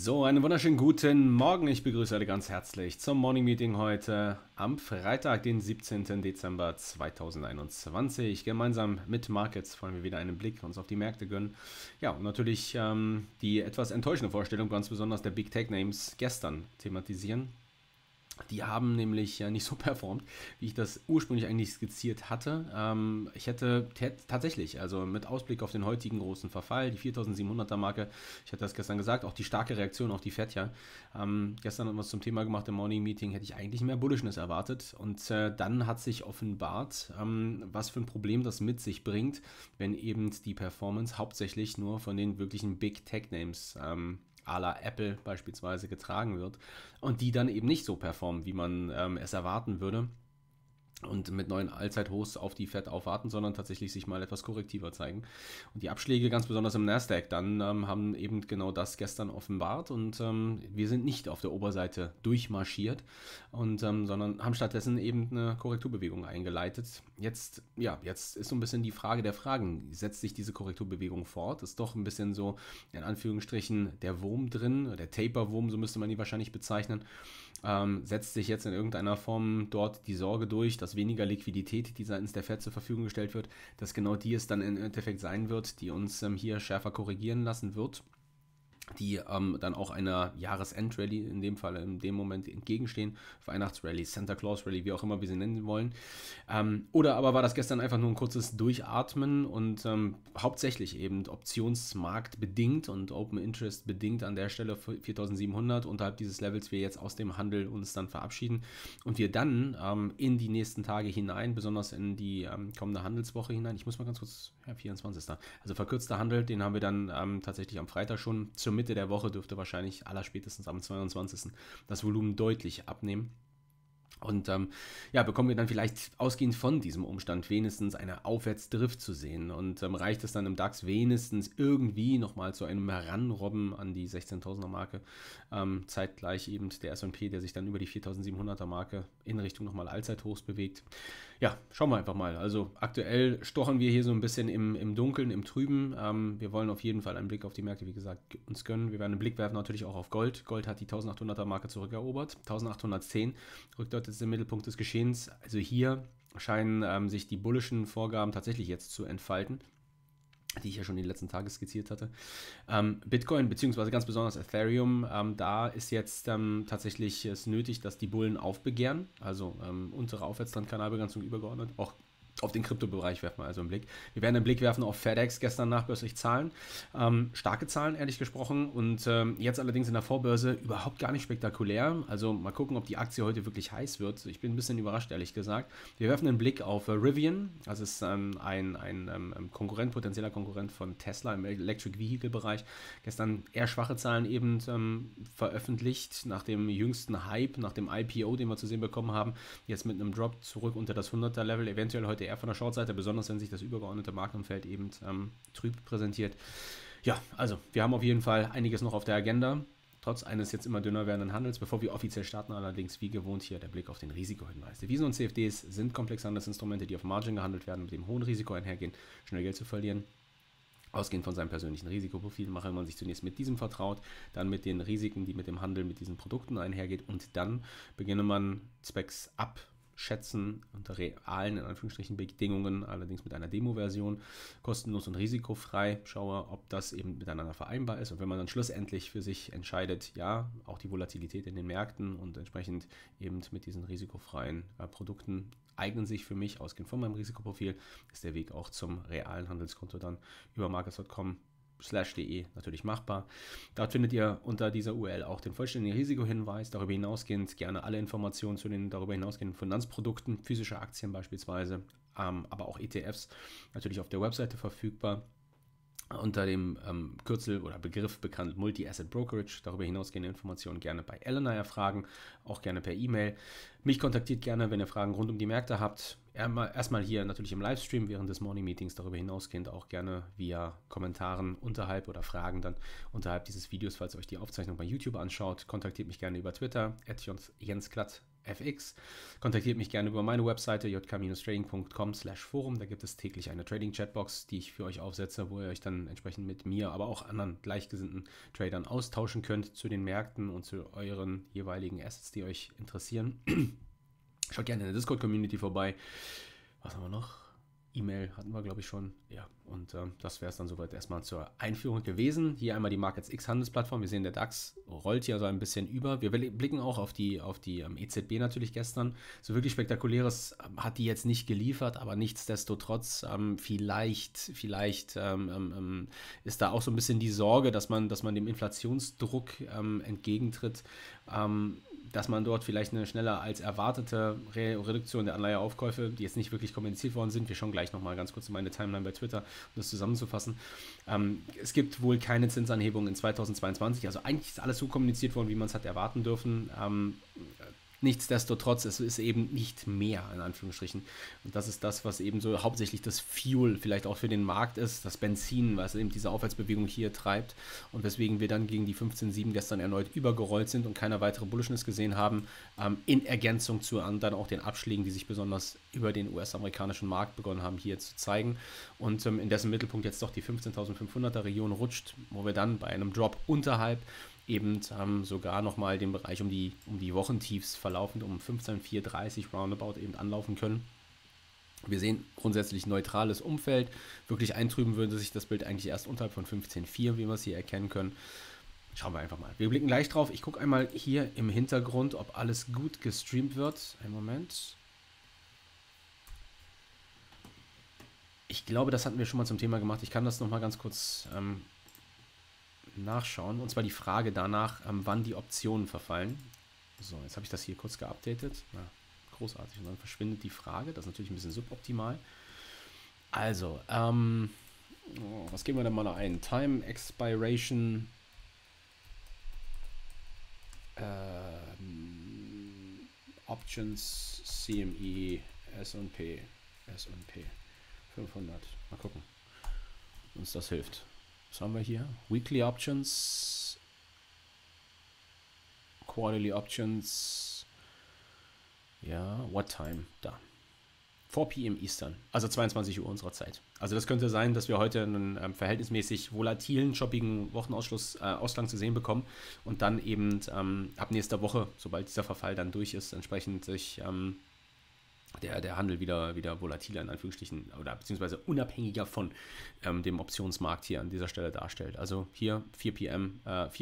So, einen wunderschönen guten Morgen. Ich begrüße alle ganz herzlich zum Morning Meeting heute am Freitag, den 17. Dezember 2021. Gemeinsam mit Markets wollen wir wieder einen Blick uns auf die Märkte gönnen. Ja, und natürlich die etwas enttäuschende Vorstellung, ganz besonders der Big Tech Names gestern thematisieren. Die haben nämlich nicht so performt, wie ich das ursprünglich eigentlich skizziert hatte. Ich hätte tatsächlich, also mit Ausblick auf den heutigen großen Verfall, die 4700er Marke, ich hatte das gestern gesagt, auch die starke Reaktion auf die FED, ja. Gestern haben wir es zum Thema gemacht im Morning Meeting, hätte ich eigentlich mehr Bullishness erwartet. Und dann hat sich offenbart, was für ein Problem das mit sich bringt, wenn eben die Performance hauptsächlich nur von den wirklichen Big Tech Names à la Apple beispielsweise getragen wird und die dann eben nicht so performen, wie man es erwarten würde und mit neuen Allzeithochs auf die Fed aufwarten, sondern tatsächlich sich mal etwas korrektiver zeigen. Und die Abschläge, ganz besonders im Nasdaq, dann haben eben genau das gestern offenbart und wir sind nicht auf der Oberseite durchmarschiert und sondern haben stattdessen eben eine Korrekturbewegung eingeleitet. Jetzt ist so ein bisschen die Frage der Fragen. Setzt sich diese Korrekturbewegung fort? Ist doch ein bisschen so, in Anführungsstrichen, der Wurm drin, der Taper-Wurm, so müsste man ihn wahrscheinlich bezeichnen. Setzt sich jetzt in irgendeiner Form dort die Sorge durch, dass weniger Liquidität, die seitens der Fed zur Verfügung gestellt wird, dass genau die es dann im Endeffekt sein wird, die uns hier schärfer korrigieren lassen wird, die dann auch einer Jahresend-Rallye in dem Fall in dem Moment entgegenstehen, Weihnachtsrallye, Santa Claus Rallye, wie auch immer wir sie nennen wollen. Oder aber war das gestern einfach nur ein kurzes Durchatmen und hauptsächlich eben Optionsmarkt bedingt und Open Interest bedingt an der Stelle 4700 unterhalb dieses Levels wir jetzt aus dem Handel uns dann verabschieden und wir dann in die nächsten Tage hinein, besonders in die kommende Handelswoche hinein, ich muss mal ganz kurz, 24. Also verkürzter Handel, den haben wir dann tatsächlich am Freitag schon. Zur Mitte der Woche dürfte wahrscheinlich allerspätestens am 22. das Volumen deutlich abnehmen. Und bekommen wir dann vielleicht ausgehend von diesem Umstand wenigstens eine Aufwärtsdrift zu sehen. Und reicht es dann im DAX wenigstens irgendwie nochmal zu einem Heranrobben an die 16.000er Marke. Zeitgleich eben der S&P, der sich dann über die 4.700er Marke in Richtung nochmal Allzeithochs bewegt. Ja, schauen wir einfach mal. Also aktuell stochern wir hier so ein bisschen im Dunkeln, im Trüben. Wir wollen auf jeden Fall einen Blick auf die Märkte, wie gesagt, uns gönnen. Wir werden einen Blick werfen natürlich auch auf Gold. Gold hat die 1.800er Marke zurückerobert. 1.810 rückt dort jetzt im Mittelpunkt des Geschehens. Also hier scheinen sich die bullischen Vorgaben tatsächlich jetzt zu entfalten, die ich ja schon in den letzten Tagen skizziert hatte. Bitcoin, beziehungsweise ganz besonders Ethereum, da ist jetzt tatsächlich es nötig, dass die Bullen aufbegehren, also untere Aufwärtstrendkanalbegrenzung übergeordnet, auch auf den Kryptobereich werfen wir also einen Blick. Wir werden einen Blick werfen auf FedEx, gestern nachbörslich Zahlen. Starke Zahlen, ehrlich gesprochen. Und jetzt allerdings in der Vorbörse überhaupt gar nicht spektakulär. Also mal gucken, ob die Aktie heute wirklich heiß wird. Ich bin ein bisschen überrascht, ehrlich gesagt. Wir werfen einen Blick auf Rivian. Das ist ein Konkurrent, potenzieller Konkurrent von Tesla im Electric Vehicle-Bereich. Gestern eher schwache Zahlen eben veröffentlicht nach dem jüngsten Hype, nach dem IPO, den wir zu sehen bekommen haben. Jetzt mit einem Drop zurück unter das 100er-Level. Eventuell heute eher von der Shortseite, besonders wenn sich das übergeordnete Marktumfeld eben trüb präsentiert. Ja, also wir haben auf jeden Fall einiges noch auf der Agenda, trotz eines jetzt immer dünner werdenden Handels. Bevor wir offiziell starten, allerdings wie gewohnt hier der Blick auf den Risikohinweis. Devisen und CFDs sind komplexe Handelsinstrumente, die auf Margin gehandelt werden, mit dem hohen Risiko einhergehen, schnell Geld zu verlieren. Ausgehend von seinem persönlichen Risikoprofil mache man sich zunächst mit diesem vertraut, dann mit den Risiken, die mit dem Handel mit diesen Produkten einhergeht und dann beginne man Specs abschätzen unter realen, in Anführungsstrichen, Bedingungen, allerdings mit einer Demo-Version, kostenlos und risikofrei, schaue, ob das eben miteinander vereinbar ist und wenn man dann schlussendlich für sich entscheidet, ja, auch die Volatilität in den Märkten und entsprechend eben mit diesen risikofreien Produkten eignen sich für mich, ausgehend von meinem Risikoprofil, ist der Weg auch zum realen Handelskonto dann über markets.com/de natürlich machbar. Dort findet ihr unter dieser URL auch den vollständigen Risikohinweis, darüber hinausgehend gerne alle Informationen zu den darüber hinausgehenden Finanzprodukten, physische Aktien beispielsweise, aber auch ETFs natürlich auf der Webseite verfügbar. Unter dem Kürzel oder Begriff bekannt Multi-Asset Brokerage. Darüber hinausgehende Informationen gerne bei Elena erfragen, auch gerne per E-Mail. Mich kontaktiert gerne, wenn ihr Fragen rund um die Märkte habt. Erstmal hier natürlich im Livestream während des Morning Meetings, darüber hinausgehend auch gerne via Kommentaren unterhalb oder Fragen dann unterhalb dieses Videos, falls ihr euch die Aufzeichnung bei YouTube anschaut. Kontaktiert mich gerne über Twitter, @jensklatt FX. Kontaktiert mich gerne über meine Webseite jk-trading.com/forum. Da gibt es täglich eine Trading-Chatbox, die ich für euch aufsetze, wo ihr euch dann entsprechend mit mir, aber auch anderen gleichgesinnten Tradern austauschen könnt zu den Märkten und zu euren jeweiligen Assets, die euch interessieren. Schaut gerne in der Discord-Community vorbei. Was haben wir noch? E-Mail hatten wir, glaube ich, schon. Ja, und das wäre es dann soweit erstmal zur Einführung gewesen. Hier einmal die MarketsX Handelsplattform. Wir sehen, der DAX rollt hier so ein bisschen über. Wir blicken auch auf die EZB natürlich gestern. So wirklich Spektakuläres hat die jetzt nicht geliefert, aber nichtsdestotrotz vielleicht ist da auch so ein bisschen die Sorge, dass man dem Inflationsdruck entgegentritt, dass man dort vielleicht eine schneller als erwartete Reduktion der Anleiheaufkäufe, die jetzt nicht wirklich kommuniziert worden sind. Wir schauen gleich nochmal ganz kurz in meine Timeline bei Twitter, um das zusammenzufassen. Es gibt wohl keine Zinsanhebung in 2022. Also eigentlich ist alles so kommuniziert worden, wie man es hat erwarten dürfen. Nichtsdestotrotz, es ist eben nicht mehr, in Anführungsstrichen. Und das ist das, was eben so hauptsächlich das Fuel vielleicht auch für den Markt ist, das Benzin, was eben diese Aufwärtsbewegung hier treibt. Und weswegen wir dann gegen die 15,7 gestern erneut übergerollt sind und keine weitere Bullishness gesehen haben, in Ergänzung zu dann auch den Abschlägen, die sich besonders über den US-amerikanischen Markt begonnen haben, hier zu zeigen. Und in dessen Mittelpunkt jetzt doch die 15.500er Region rutscht, wo wir dann bei einem Drop unterhalb eben sogar nochmal den Bereich um die Wochentiefs verlaufend um 15,430 roundabout eben anlaufen können. Wir sehen grundsätzlich neutrales Umfeld. Wirklich eintrüben würde sich das Bild eigentlich erst unterhalb von 15,4, wie wir es hier erkennen können. Schauen wir einfach mal. Wir blicken gleich drauf. Ich gucke einmal hier im Hintergrund, ob alles gut gestreamt wird. Einen Moment. Ich glaube, das hatten wir schon mal zum Thema gemacht. Ich kann das nochmal ganz kurz nachschauen, und zwar die Frage danach, wann die Optionen verfallen. So, jetzt habe ich das hier kurz geupdatet. Na, großartig. Und dann verschwindet die Frage. Das ist natürlich ein bisschen suboptimal. Also, was geben wir denn mal noch ein? Time Expiration Options CME S&P 500. Mal gucken, ob uns das hilft. Was haben wir hier? Weekly Options, Quarterly Options, ja, what time? Da. 4 p.m. Eastern, also 22 Uhr unserer Zeit. Also das könnte sein, dass wir heute einen verhältnismäßig volatilen, shoppigen Wochenausgang zu sehen bekommen und dann eben ab nächster Woche, sobald dieser Verfall dann durch ist, entsprechend sich der Handel wieder volatiler in Anführungsstrichen oder beziehungsweise unabhängiger von dem Optionsmarkt hier an dieser Stelle darstellt. Also hier 4 p.m.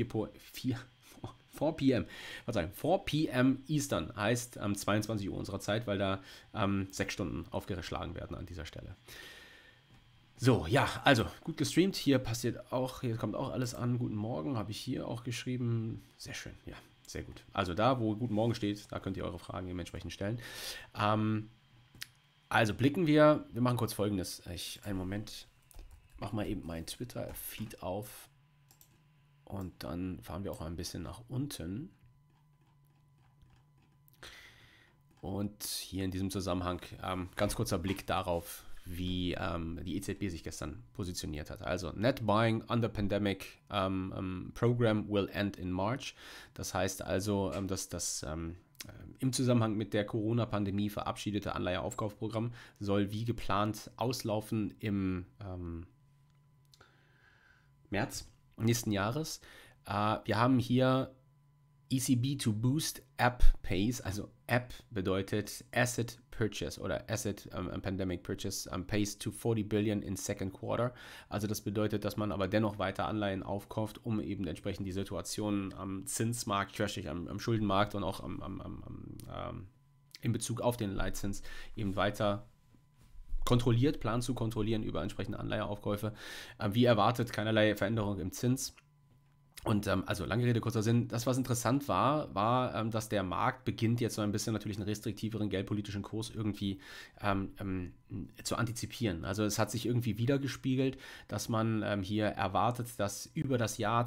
Eastern heißt 22 Uhr unserer Zeit, weil da 6 Stunden aufgeschlagen werden an dieser Stelle. So, ja, also gut gestreamt. Hier kommt auch alles an. Guten Morgen, habe ich hier auch geschrieben. Sehr schön, ja. Sehr gut. Also da, wo Guten Morgen steht, da könnt ihr eure Fragen dementsprechend stellen. Also blicken wir machen kurz Folgendes. Einen Moment, mache mal eben meinen Twitter-Feed auf und dann fahren wir auch mal ein bisschen nach unten. Und hier in diesem Zusammenhang ganz kurzer Blick darauf, wie die EZB sich gestern positioniert hat. Also Net Buying under Pandemic Program will end in March. Das heißt also, dass das im Zusammenhang mit der Corona-Pandemie verabschiedete Anleiheaufkaufprogramm soll wie geplant auslaufen im März nächsten Jahres. Wir haben hier ECB to boost App Pace, also App bedeutet Asset Purchase oder Asset Pandemic Purchase Pace to 40 Billion in second quarter. Also das bedeutet, dass man aber dennoch weiter Anleihen aufkauft, um eben entsprechend die Situation am Zinsmarkt, am Schuldenmarkt und auch in Bezug auf den Leitzins eben weiter plant zu kontrollieren über entsprechende Anleiheaufkäufe. Wie erwartet, keinerlei Veränderung im Zins. Und also lange Rede, kurzer Sinn, das, was interessant war, dass der Markt beginnt jetzt so ein bisschen natürlich einen restriktiveren geldpolitischen Kurs irgendwie zu antizipieren. Also es hat sich irgendwie wiedergespiegelt, dass man hier erwartet, dass über das Jahr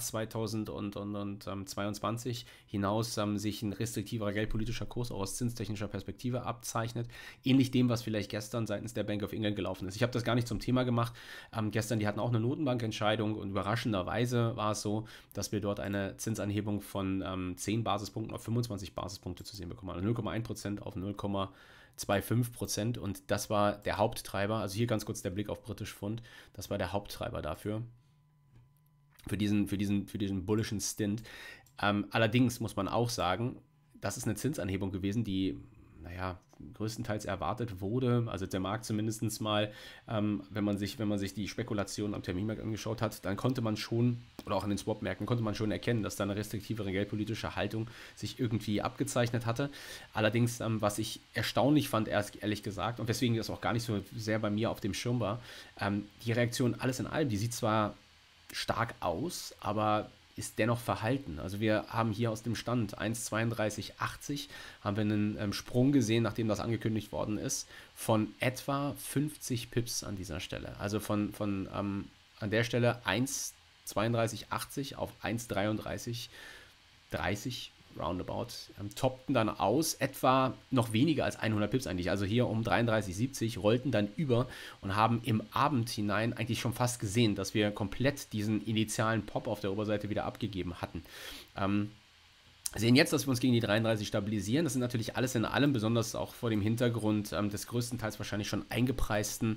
2022 hinaus sich ein restriktiverer geldpolitischer Kurs auch aus zinstechnischer Perspektive abzeichnet. Ähnlich dem, was vielleicht gestern seitens der Bank of England gelaufen ist. Ich habe das gar nicht zum Thema gemacht. Gestern, die hatten auch eine Notenbankentscheidung und überraschenderweise war es so, dass dass wir dort eine Zinsanhebung von 10 Basispunkten auf 25 Basispunkte zu sehen bekommen. Also 0,1% auf 0,25%. Und das war der Haupttreiber. Also hier ganz kurz der Blick auf British Pfund. Das war der Haupttreiber dafür. Für diesen bullischen Stint. Allerdings muss man auch sagen, das ist eine Zinsanhebung gewesen, die, naja, größtenteils erwartet wurde. Also der Markt zumindest mal, wenn man sich die Spekulation am Terminmarkt angeschaut hat, dann konnte man schon, oder auch in den Swap-Märkten, konnte man schon erkennen, dass da eine restriktivere geldpolitische Haltung sich irgendwie abgezeichnet hatte. Allerdings, was ich erstaunlich fand, ehrlich gesagt, und weswegen das auch gar nicht so sehr bei mir auf dem Schirm war, die Reaktion alles in allem, die sieht zwar stark aus, aber ist dennoch verhalten. Also wir haben hier aus dem Stand 1,3280 haben wir einen Sprung gesehen, nachdem das angekündigt worden ist, von etwa 50 Pips an dieser Stelle. Also an der Stelle 1,3280 auf 1,3330 roundabout, toppten dann aus, etwa noch weniger als 100 Pips eigentlich, also hier um 33,70, rollten dann über und haben im Abend hinein eigentlich schon fast gesehen, dass wir komplett diesen initialen Pop auf der Oberseite wieder abgegeben hatten. Sehen jetzt, dass wir uns gegen die 33 stabilisieren. Das sind natürlich alles in allem, besonders auch vor dem Hintergrund des größtenteils wahrscheinlich schon eingepreisten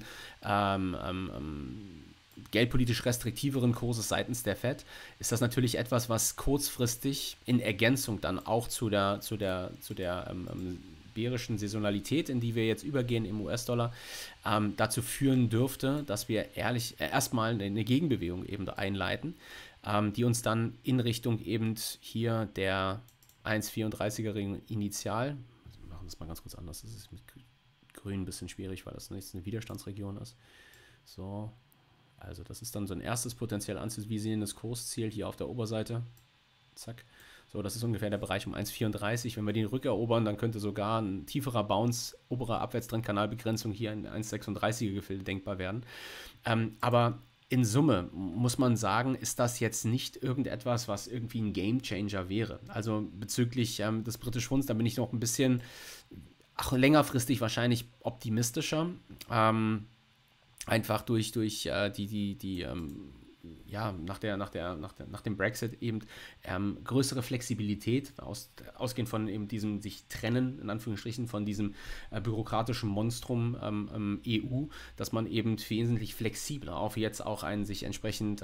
geldpolitisch restriktiveren Kurses seitens der Fed, ist das natürlich etwas, was kurzfristig in Ergänzung dann auch zu der bärischen Saisonalität, in die wir jetzt übergehen im US-Dollar, dazu führen dürfte, dass wir erstmal eine Gegenbewegung eben einleiten, die uns dann in Richtung eben hier der 1,34er Initial, wir machen das mal ganz kurz anders, das ist mit Grün ein bisschen schwierig, weil das nächste eine Widerstandsregion ist. So, also das ist dann so ein erstes potenziell anzuvisionierendes Kursziel hier auf der Oberseite. Zack. So, das ist ungefähr der Bereich um 1,34. Wenn wir den rückerobern, dann könnte sogar ein tieferer Bounce, obere Abwärtstrendkanalbegrenzung hier in 1,36er Gefilde denkbar werden. Aber in Summe muss man sagen, ist das jetzt nicht irgendetwas, was irgendwie ein Gamechanger wäre. Also bezüglich des British Pfunds, da bin ich noch ein bisschen, längerfristig wahrscheinlich optimistischer. Einfach durch nach dem Brexit eben größere Flexibilität, ausgehend von eben diesem sich trennen, in Anführungsstrichen, von diesem bürokratischen Monstrum EU, dass man eben wesentlich flexibler auf jetzt auch ein sich entsprechend,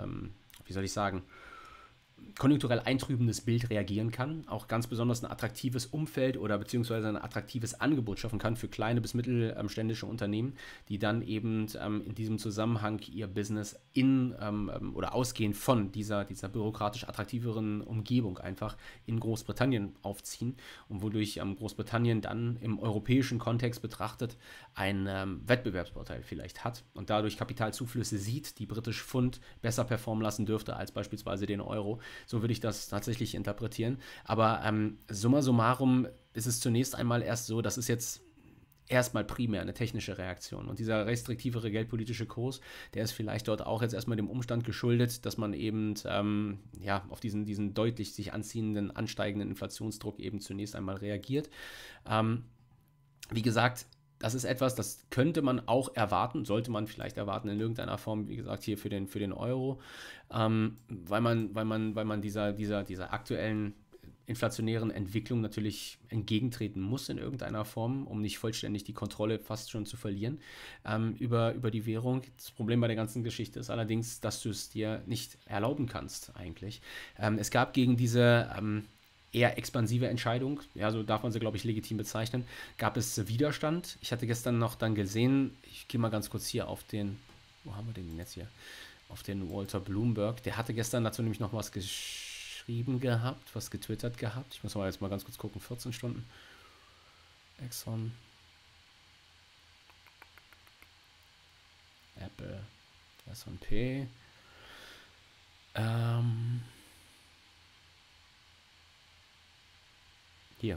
konjunkturell eintrübendes Bild reagieren kann, auch ganz besonders ein attraktives Umfeld oder beziehungsweise ein attraktives Angebot schaffen kann für kleine bis mittelständische Unternehmen, die dann eben in diesem Zusammenhang ihr Business oder ausgehend von dieser bürokratisch attraktiveren Umgebung einfach in Großbritannien aufziehen und wodurch Großbritannien dann im europäischen Kontext betrachtet einen Wettbewerbsvorteil vielleicht hat und dadurch Kapitalzuflüsse sieht, die British Pfund besser performen lassen dürfte als beispielsweise den Euro. So würde ich das tatsächlich interpretieren. Aber summa summarum ist es zunächst einmal erst so, das ist jetzt erstmal primär eine technische Reaktion. Und dieser restriktivere geldpolitische Kurs, der ist vielleicht dort auch jetzt erstmal dem Umstand geschuldet, dass man eben auf diesen deutlich sich anziehenden, ansteigenden Inflationsdruck eben zunächst einmal reagiert. Wie gesagt, das ist etwas, das könnte man auch erwarten, sollte man vielleicht erwarten in irgendeiner Form, wie gesagt, hier für den Euro, weil man dieser aktuellen inflationären Entwicklung natürlich entgegentreten muss in irgendeiner Form, um nicht vollständig die Kontrolle fast schon zu verlieren über die Währung. Das Problem bei der ganzen Geschichte ist allerdings, dass du es dir nicht erlauben kannst eigentlich. Es gab gegen diese eher expansive Entscheidung, ja, so darf man sie, glaube ich, legitim bezeichnen, gab es Widerstand. Ich hatte gestern noch dann gesehen, ich gehe mal ganz kurz hier auf den, wo haben wir den jetzt hier? Auf den Walter Bloomberg. Der hatte gestern dazu nämlich noch was geschrieben gehabt, was getwittert gehabt. Ich muss mal jetzt mal ganz kurz gucken, 14 Stunden. Exxon. Apple. S&P. Hier.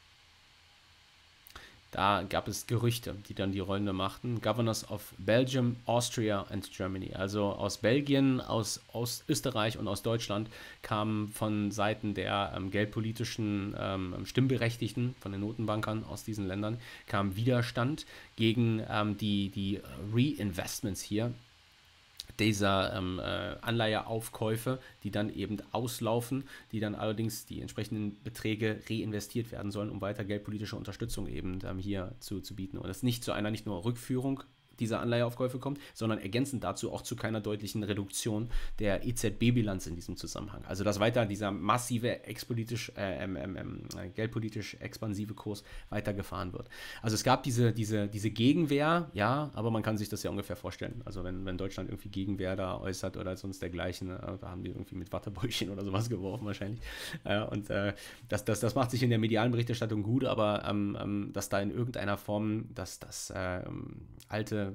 Da gab es Gerüchte, die dann die Runde machten. Governors of Belgium, Austria and Germany. Also aus Belgien, aus Österreich und aus Deutschland kamen von Seiten der geldpolitischen Stimmberechtigten, von den Notenbankern aus diesen Ländern, kam Widerstand gegen die Reinvestments hier, dieser Anleiheaufkäufe, die dann eben auslaufen, die dann allerdings die entsprechenden Beträge reinvestiert werden sollen, um weiter geldpolitische Unterstützung eben hier zu bieten. Und das nicht zu einer nicht nur Rückführung dieser Anleiheaufkäufe kommt, sondern ergänzend dazu auch zu keiner deutlichen Reduktion der EZB-Bilanz in diesem Zusammenhang. Also dass weiter dieser massive geldpolitisch expansive Kurs weitergefahren wird. Also es gab diese Gegenwehr, ja, aber man kann sich das ja ungefähr vorstellen. Also wenn Deutschland irgendwie Gegenwehr da äußert oder sonst dergleichen, da haben die irgendwie mit Wattebäuschen oder sowas geworfen wahrscheinlich. Das macht sich in der medialen Berichterstattung gut, aber dass da in irgendeiner Form das alte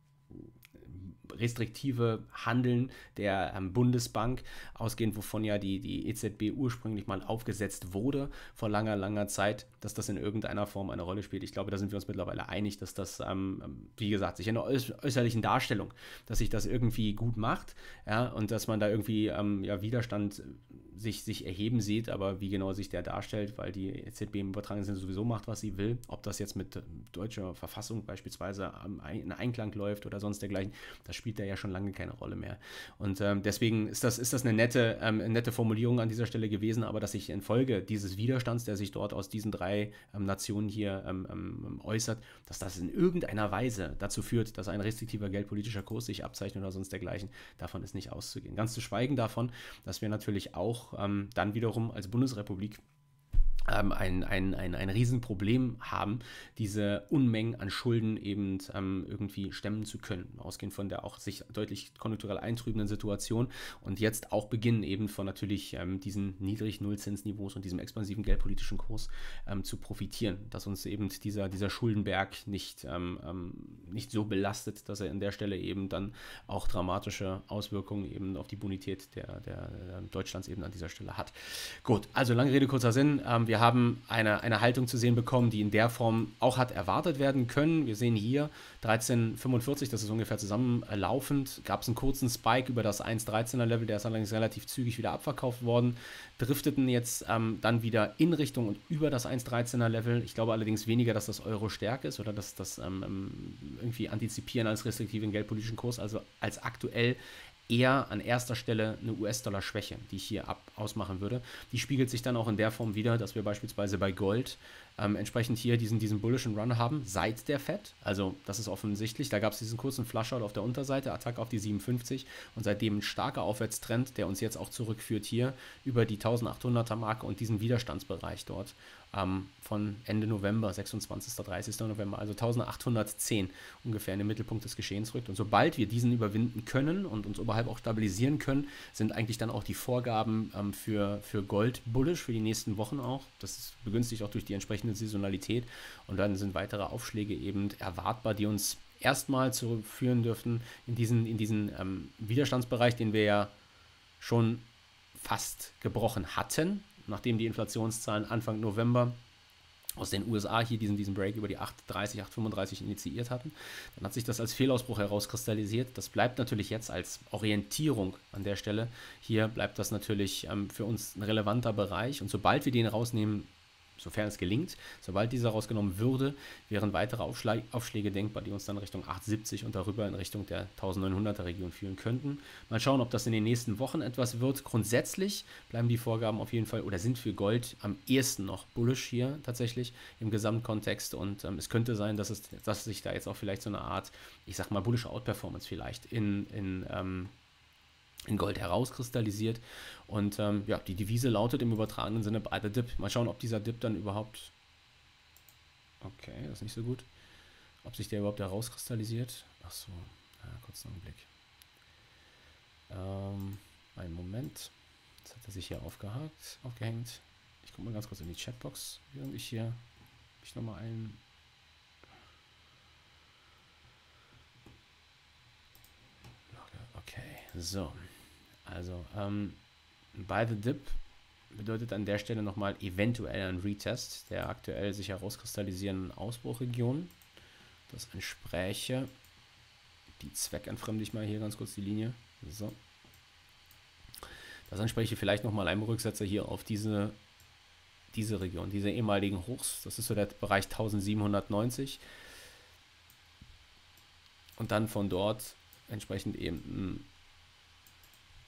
restriktive Handeln der Bundesbank, ausgehend wovon ja die EZB ursprünglich mal aufgesetzt wurde, vor langer Zeit, dass das in irgendeiner Form eine Rolle spielt. Ich glaube, da sind wir uns mittlerweile einig, dass das, wie gesagt, sich in der äußerlichen Darstellung, dass sich das irgendwie gut macht, ja, und dass man da irgendwie Widerstand sich erheben sieht, aber wie genau sich der darstellt, weil die EZB im übertragenen Sinne sowieso macht, was sie will, ob das jetzt mit deutscher Verfassung beispielsweise in Einklang läuft oder sonst dergleichen, das spielt da ja schon lange keine Rolle mehr. Und deswegen ist das eine nette Formulierung an dieser Stelle gewesen, aber dass sich infolge dieses Widerstands, der sich dort aus diesen drei Nationen hier äußert, dass das in irgendeiner Weise dazu führt, dass ein restriktiver geldpolitischer Kurs sich abzeichnet oder sonst dergleichen, davon ist nicht auszugehen. Ganz zu schweigen davon, dass wir natürlich auch dann wiederum als Bundesrepublik ein Riesenproblem haben, diese Unmengen an Schulden eben irgendwie stemmen zu können, ausgehend von der auch sich deutlich konjunkturell eintrübenden Situation und jetzt auch beginnen eben von natürlich diesen niedrigen Nullzinsniveaus und diesem expansiven geldpolitischen Kurs zu profitieren, dass uns eben dieser Schuldenberg nicht so belastet, dass er an der Stelle eben dann auch dramatische Auswirkungen eben auf die Bonität der Deutschlands eben an dieser Stelle hat. Gut, also lange Rede, kurzer Sinn. Wir haben eine Haltung zu sehen bekommen, die in der Form auch hat erwartet werden können. Wir sehen hier 13,45, das ist ungefähr zusammenlaufend. Gab es einen kurzen Spike über das 1,13er Level, der ist allerdings relativ zügig wieder abverkauft worden. Drifteten jetzt dann wieder in Richtung und über das 1,13er Level. Ich glaube allerdings weniger, dass das Euro stärker ist oder dass das irgendwie antizipieren als restriktiven geldpolitischen Kurs, also als aktuell eher an erster Stelle eine US-Dollar-Schwäche, die ich hier ausmachen würde. Die spiegelt sich dann auch in der Form wieder, dass wir beispielsweise bei Gold entsprechend hier diesen bullischen Run haben seit der Fed. Also das ist offensichtlich. Da gab es diesen kurzen Flushout auf der Unterseite, Attacke auf die 57 und seitdem ein starker Aufwärtstrend, der uns jetzt auch zurückführt hier über die 1800er Marke und diesen Widerstandsbereich dort von Ende November, 26. 30. November, also 1810 ungefähr in den Mittelpunkt des Geschehens rückt. Und sobald wir diesen überwinden können und uns oberhalb auch stabilisieren können, sind eigentlich dann auch die Vorgaben für Gold bullish, für die nächsten Wochen auch. Das ist begünstigt auch durch die entsprechende Saisonalität. Und dann sind weitere Aufschläge eben erwartbar, die uns erstmal zurückführen dürften in diesen Widerstandsbereich, den wir ja schon fast gebrochen hatten, nachdem die Inflationszahlen Anfang November aus den USA hier diesen Break über die 8,30, 8,35 initiiert hatten. Dann hat sich das als Fehlausbruch herauskristallisiert. Das bleibt natürlich jetzt als Orientierung an der Stelle. Hier bleibt das natürlich für uns ein relevanter Bereich. Und sobald wir den rausnehmen, sofern es gelingt, sobald dieser rausgenommen würde, wären weitere Aufschläge denkbar, die uns dann Richtung 870 und darüber in Richtung der 1900er Region führen könnten. Mal schauen, ob das in den nächsten Wochen etwas wird. Grundsätzlich bleiben die Vorgaben auf jeden Fall oder sind für Gold am ehesten noch bullish hier tatsächlich im Gesamtkontext und es könnte sein, dass sich da jetzt auch vielleicht so eine Art, ich sag mal, bullische Outperformance vielleicht in Gold herauskristallisiert. Und die Devise lautet im übertragenen Sinne breiter Dip. Mal schauen, ob dieser Dip dann überhaupt... Okay, das ist nicht so gut. Ob sich der überhaupt herauskristallisiert. Achso, ja, kurz noch einen Blick. Einen Moment. Jetzt hat er sich hier aufgehängt. Ich gucke mal ganz kurz in die Chatbox, während ich nochmal einen... Okay, so. Also, by the dip bedeutet an der Stelle nochmal eventuell ein Retest der aktuell sich herauskristallisierenden Ausbruchregion. Das entspräche, die zweckentfremde ich mal hier ganz kurz die Linie. So. Das entspräche vielleicht nochmal einem Rücksetzer hier auf diese Region, diese ehemaligen Hochs. Das ist so der Bereich 1790. Und dann von dort entsprechend eben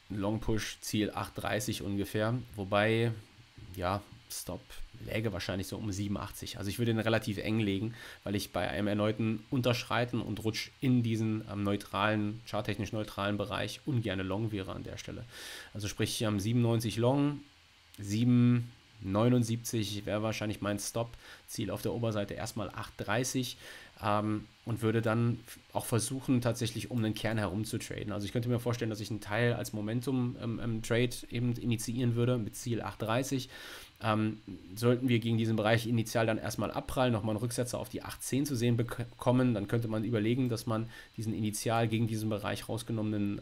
Long Push Ziel 8,30 ungefähr, wobei, ja, Stop läge wahrscheinlich so um 87. Also ich würde ihn relativ eng legen, weil ich bei einem erneuten Unterschreiten und Rutsch in diesen neutralen, charttechnisch neutralen Bereich ungerne Long wäre an der Stelle. Also sprich hier am 97 Long, 7,79 wäre wahrscheinlich mein Stop. Ziel auf der Oberseite erstmal 8,30 und würde dann auch versuchen, tatsächlich um den Kern herum zu traden. Also ich könnte mir vorstellen, dass ich einen Teil als Momentum im Trade eben initiieren würde mit Ziel 8,30. Sollten wir gegen diesen Bereich initial dann erstmal abprallen, nochmal einen Rücksetzer auf die 8,10 zu sehen bekommen, dann könnte man überlegen, dass man diesen initial gegen diesen Bereich rausgenommenen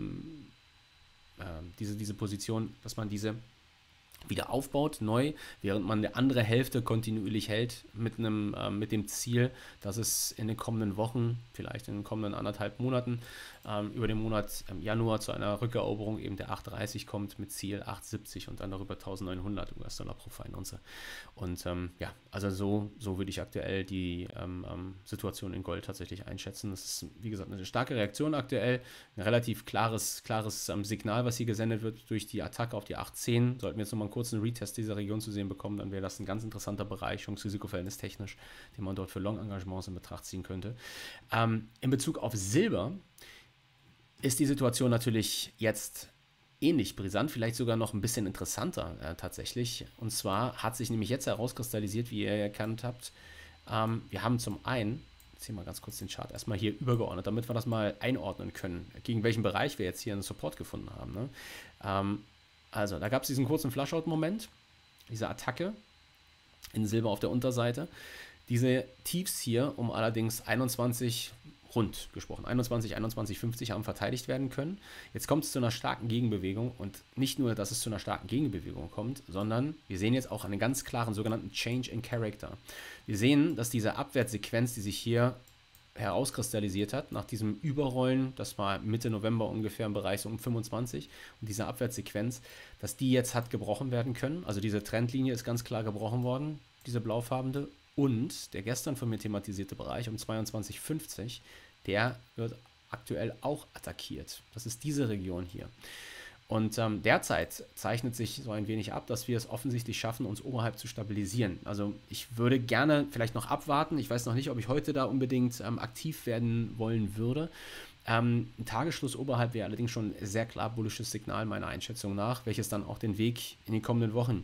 diese Position, dass man diese wieder aufbaut, neu, während man eine andere Hälfte kontinuierlich hält mit dem Ziel, dass es in den kommenden Wochen, vielleicht in den kommenden 1,5 Monaten, über den Monat Januar zu einer Rückeroberung eben der 8,30 kommt mit Ziel 8,70 und dann darüber 1.900 US-Dollar pro Feinunze. Und ja, also so würde ich aktuell die Situation in Gold tatsächlich einschätzen. Das ist, wie gesagt, eine starke Reaktion aktuell, ein relativ klares Signal, was hier gesendet wird durch die Attacke auf die 8,10. Sollten wir jetzt nochmal einen kurzen Retest dieser Region zu sehen bekommen, dann wäre das ein ganz interessanter Bereich, Chance-Risiko-Verhältnis technisch, den man dort für Long-Engagements in Betracht ziehen könnte. In Bezug auf Silber ist die Situation natürlich jetzt ähnlich brisant, vielleicht sogar noch ein bisschen interessanter tatsächlich. Und zwar hat sich nämlich jetzt herauskristallisiert, wie ihr erkannt habt, wir haben zum einen, ich ziehe mal ganz kurz den Chart erstmal hier übergeordnet, damit wir das mal einordnen können, gegen welchen Bereich wir jetzt hier einen Support gefunden haben. Ne? Also, da gab es diesen kurzen Flushout-Moment, diese Attacke in Silber auf der Unterseite. Diese Tiefs hier um allerdings 21 rund gesprochen, 21,50 haben verteidigt werden können. Jetzt kommt es zu einer starken Gegenbewegung und nicht nur, dass es zu einer starken Gegenbewegung kommt, sondern wir sehen jetzt auch einen ganz klaren sogenannten Change in Character. Wir sehen, dass diese Abwärtssequenz, die sich hier herauskristallisiert hat, nach diesem Überrollen, das war Mitte November ungefähr im Bereich so um 25 und diese Abwärtssequenz, dass die jetzt hat gebrochen werden können. Also diese Trendlinie ist ganz klar gebrochen worden, diese blaufarbene. Und der gestern von mir thematisierte Bereich um 22,50, der wird aktuell auch attackiert. Das ist diese Region hier. Und derzeit zeichnet sich so ein wenig ab, dass wir es offensichtlich schaffen, uns oberhalb zu stabilisieren. Also ich würde gerne vielleicht noch abwarten. Ich weiß noch nicht, ob ich heute da unbedingt aktiv werden wollen würde. Ein Tagesschluss oberhalb wäre allerdings schon ein sehr klar bullisches Signal meiner Einschätzung nach, welches dann auch den Weg in den kommenden Wochen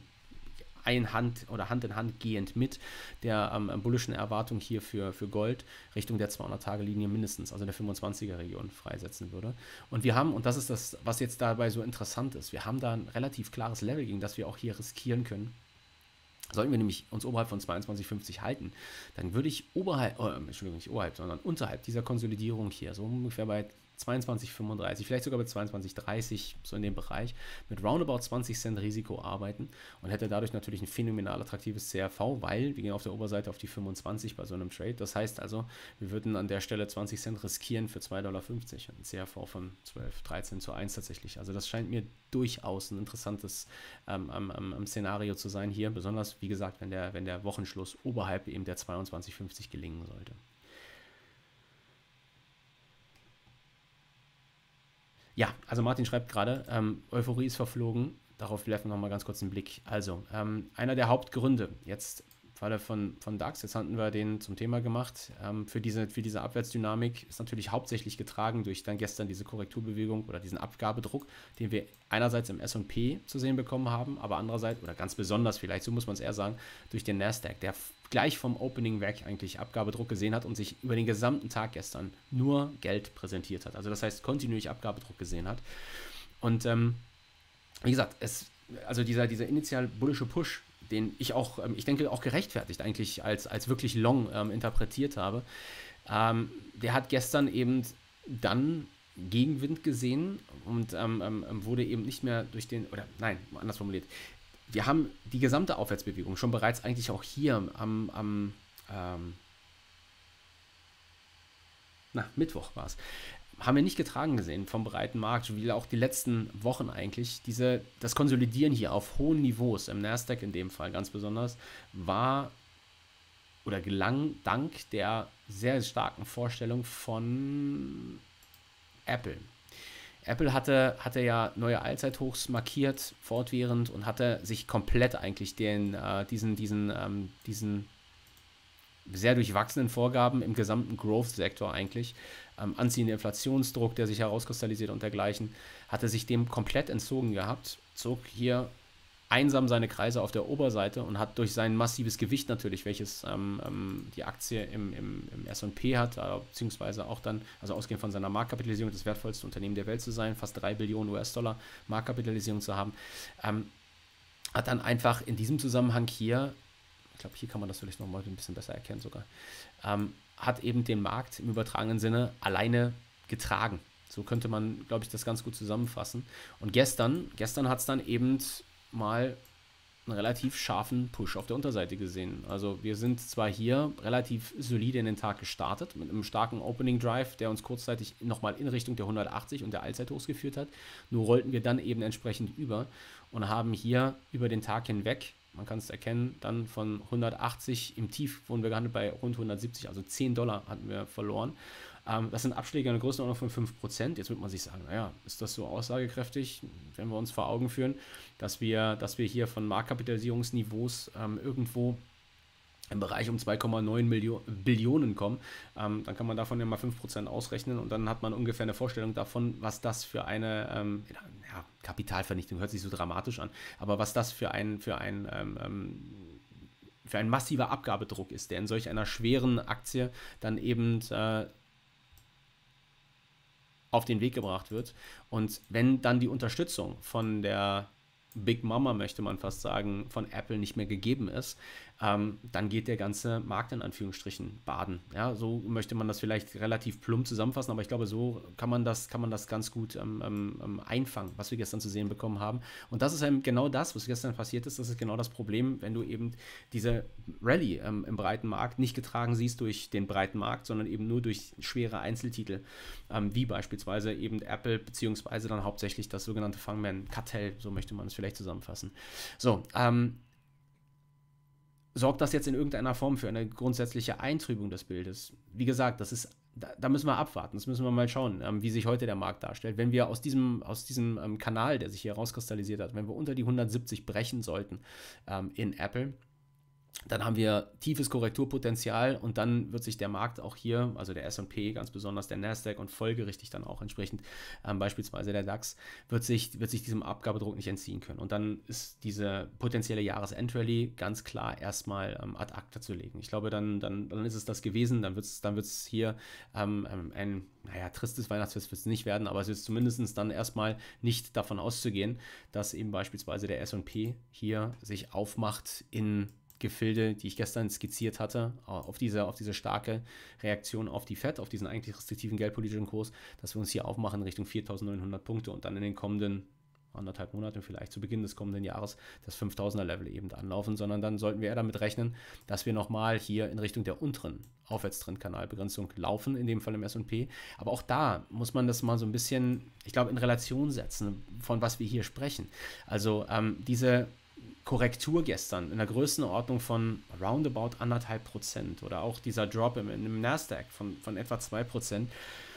Hand in Hand gehend mit der bullischen Erwartung hier für Gold Richtung der 200-Tage-Linie mindestens, also der 25er-Region freisetzen würde. Und wir haben, und das ist das, was jetzt dabei so interessant ist, wir haben da ein relativ klares Level, gegen das wir auch hier riskieren können. Sollten wir nämlich uns oberhalb von 22,50 halten, dann würde ich Entschuldigung, nicht oberhalb, sondern unterhalb dieser Konsolidierung hier, so ungefähr bei 22,35, vielleicht sogar bei 22,30, so in dem Bereich, mit roundabout 20 Cent Risiko arbeiten und hätte dadurch natürlich ein phänomenal attraktives CRV, weil wir gehen auf der Oberseite auf die 25 bei so einem Trade. Das heißt also, wir würden an der Stelle 20 Cent riskieren für 2,50 Dollar. Ein CRV von 12, 13 zu 1 tatsächlich. Also das scheint mir durchaus ein interessantes Szenario zu sein hier, besonders, wie gesagt, wenn der Wochenschluss oberhalb eben der 22,50 gelingen sollte. Ja, also Martin schreibt gerade, Euphorie ist verflogen. Darauf werfen wir nochmal ganz kurz einen Blick. Also, einer der Hauptgründe, jetzt im Falle von DAX, jetzt hatten wir den zum Thema gemacht, für diese Abwärtsdynamik ist natürlich hauptsächlich getragen durch dann gestern diese Korrekturbewegung oder diesen Abgabedruck, den wir einerseits im S&P zu sehen bekommen haben, aber andererseits, oder ganz besonders vielleicht, so muss man es eher sagen, durch den Nasdaq, der gleich vom Opening weg eigentlich Abgabedruck gesehen hat und sich über den gesamten Tag gestern nur Geld präsentiert hat. Also das heißt, kontinuierlich Abgabedruck gesehen hat. Und wie gesagt, also dieser initial bullische Push, den ich auch, ich denke, auch gerechtfertigt eigentlich als wirklich long interpretiert habe, der hat gestern eben dann Gegenwind gesehen und wurde eben nicht mehr anders formuliert, wir haben die gesamte Aufwärtsbewegung schon bereits eigentlich auch hier am Mittwoch war es, haben wir nicht getragen gesehen vom breiten Markt, wie auch die letzten Wochen eigentlich. Das Konsolidieren hier auf hohen Niveaus, im Nasdaq in dem Fall ganz besonders, war oder gelang dank der sehr starken Vorstellung von Apple. Apple hatte ja neue Allzeithochs markiert, fortwährend, und hatte sich komplett eigentlich diesen sehr durchwachsenen Vorgaben im gesamten Growth-Sektor eigentlich, anziehender Inflationsdruck, der sich herauskristallisiert und dergleichen, hatte sich dem komplett entzogen gehabt, zog hier einsam seine Kreise auf der Oberseite und hat durch sein massives Gewicht natürlich, welches die Aktie im S&P hat, beziehungsweise auch dann, also ausgehend von seiner Marktkapitalisierung, das wertvollste Unternehmen der Welt zu sein, fast 3 Billionen US-Dollar Marktkapitalisierung zu haben, hat dann einfach in diesem Zusammenhang hier, ich glaube, hier kann man das vielleicht nochmal ein bisschen besser erkennen sogar, hat eben den Markt im übertragenen Sinne alleine getragen. So könnte man, glaube ich, das ganz gut zusammenfassen. Und gestern hat es dann eben mal einen relativ scharfen Push auf der Unterseite gesehen. Also wir sind zwar hier relativ solide in den Tag gestartet, mit einem starken Opening Drive, der uns kurzzeitig nochmal in Richtung der 180 und der Allzeithochs geführt hat, nur rollten wir dann eben entsprechend über und haben hier über den Tag hinweg, man kann es erkennen, dann von 180 im Tief wurden wir gehandelt bei rund 170, also $10 hatten wir verloren. Das sind Abschläge in der Größenordnung von 5%. Jetzt wird man sich sagen, naja, ist das so aussagekräftig, wenn wir uns vor Augen führen, dass wir hier von Marktkapitalisierungsniveaus irgendwo im Bereich um 2,9 Billionen kommen, dann kann man davon ja mal 5% ausrechnen und dann hat man ungefähr eine Vorstellung davon, was das für eine Kapitalvernichtung, hört sich so dramatisch an, aber was das für ein massiver Abgabedruck ist, der in solch einer schweren Aktie dann eben auf den Weg gebracht wird. Und wenn dann die Unterstützung von der Big Mama, möchte man fast sagen, von Apple nicht mehr gegeben ist, dann geht der ganze Markt in Anführungsstrichen baden. Ja, so möchte man das vielleicht relativ plump zusammenfassen, aber ich glaube, so kann man das ganz gut einfangen, was wir gestern zu sehen bekommen haben. Und das ist eben genau das, was gestern passiert ist. Das ist genau das Problem, wenn du eben diese Rallye im breiten Markt nicht getragen siehst durch den breiten Markt, sondern eben nur durch schwere Einzeltitel, wie beispielsweise eben Apple, beziehungsweise dann hauptsächlich das sogenannte Fangman-Kartell, so möchte man es vielleicht zusammenfassen. So, sorgt das jetzt in irgendeiner Form für eine grundsätzliche Eintrübung des Bildes? Wie gesagt, da müssen wir abwarten, das müssen wir mal schauen, wie sich heute der Markt darstellt. Wenn wir aus diesem Kanal, der sich hier herauskristallisiert hat, wenn wir unter die 170 brechen sollten in Apple, dann haben wir tiefes Korrekturpotenzial und dann wird sich der Markt auch hier, also der S&P, ganz besonders der Nasdaq und folgerichtig dann auch entsprechend beispielsweise der DAX, wird sich diesem Abgabedruck nicht entziehen können. Und dann ist diese potenzielle Jahresendrallye ganz klar erstmal ad acta zu legen. Ich glaube, dann ist es das gewesen, dann wird es hier ein tristes Weihnachtsfest wird es nicht werden, aber es ist zumindest dann erstmal nicht davon auszugehen, dass eben beispielsweise der S&P hier sich aufmacht in Gefilde, die ich gestern skizziert hatte, auf diese starke Reaktion auf die Fed, auf diesen eigentlich restriktiven geldpolitischen Kurs, dass wir uns hier aufmachen Richtung 4.900 Punkte und dann in den kommenden 1,5 Monaten, vielleicht zu Beginn des kommenden Jahres, das 5.000er-Level eben anlaufen, sondern dann sollten wir eher damit rechnen, dass wir nochmal hier in Richtung der unteren Aufwärtstrendkanalbegrenzung laufen, in dem Fall im S&P. Aber auch da muss man das mal so ein bisschen, ich glaube, in Relation setzen, von was wir hier sprechen. Also diese Korrektur gestern in der Größenordnung von roundabout 1,5% oder auch dieser Drop im Nasdaq von etwa 2%.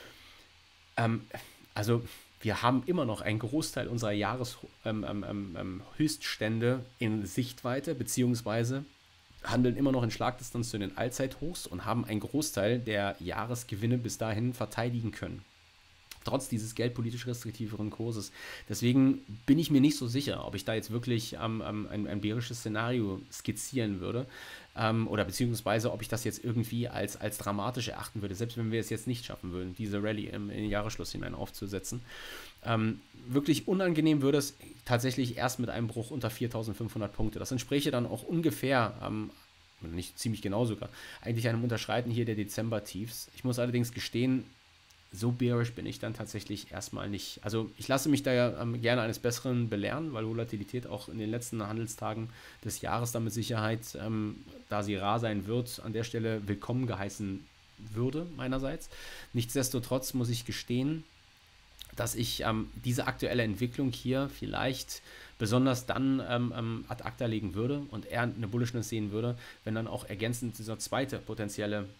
Also wir haben immer noch einen Großteil unserer Jahreshöchststände in Sichtweite, beziehungsweise handeln immer noch in Schlagdistanz zu den Allzeithochs und haben einen Großteil der Jahresgewinne bis dahin verteidigen können. Trotz dieses geldpolitisch restriktiveren Kurses. Deswegen bin ich mir nicht so sicher, ob ich da jetzt wirklich ein bärisches Szenario skizzieren würde oder beziehungsweise ob ich das jetzt irgendwie als dramatisch erachten würde, selbst wenn wir es jetzt nicht schaffen würden, diese Rallye in den Jahresschluss hinein aufzusetzen. Wirklich unangenehm würde es tatsächlich erst mit einem Bruch unter 4.500 Punkte. Das entspräche dann auch ungefähr nicht ziemlich genau sogar, eigentlich einem Unterschreiten hier der Dezember-Tiefs. Ich muss allerdings gestehen, so bearish bin ich dann tatsächlich erstmal nicht. Also ich lasse mich da ja gerne eines Besseren belehren, weil Volatilität auch in den letzten Handelstagen des Jahres dann mit Sicherheit, da sie rar sein wird, an der Stelle willkommen geheißen würde meinerseits. Nichtsdestotrotz muss ich gestehen, dass ich diese aktuelle Entwicklung hier vielleicht besonders dann ad acta legen würde und eher eine Bullishness sehen würde, wenn dann auch ergänzend dieser zweite potenzielle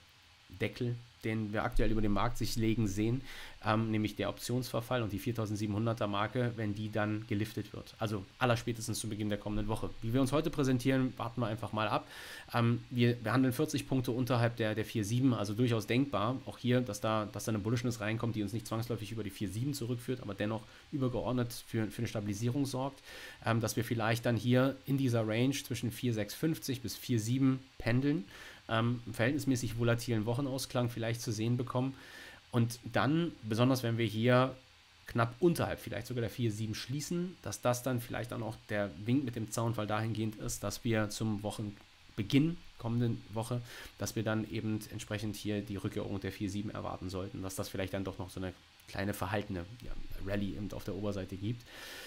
Deckel, den wir aktuell über den Markt sich legen sehen, nämlich der Optionsverfall und die 4700er Marke, wenn die dann geliftet wird. Also allerspätestens zu Beginn der kommenden Woche. Wie wir uns heute präsentieren, warten wir einfach mal ab. Wir handeln 40 Punkte unterhalb der 4,7, also durchaus denkbar. Auch hier, dass da eine Bullishness reinkommt, die uns nicht zwangsläufig über die 4,7 zurückführt, aber dennoch übergeordnet für eine Stabilisierung sorgt. Dass wir vielleicht dann hier in dieser Range zwischen 4,650 bis 4,7 pendeln. Verhältnismäßig volatilen Wochenausklang vielleicht zu sehen bekommen. Und dann, besonders wenn wir hier knapp unterhalb, vielleicht sogar der 4,7 schließen, dass das dann vielleicht dann auch der Wink mit dem Zaunfall dahingehend ist, dass wir zum Wochenbeginn kommenden Woche, dass wir dann eben entsprechend hier die Rückkehrung der 4,7 erwarten sollten, dass das vielleicht dann doch noch so eine kleine verhaltene Rallye eben auf der Oberseite gibt.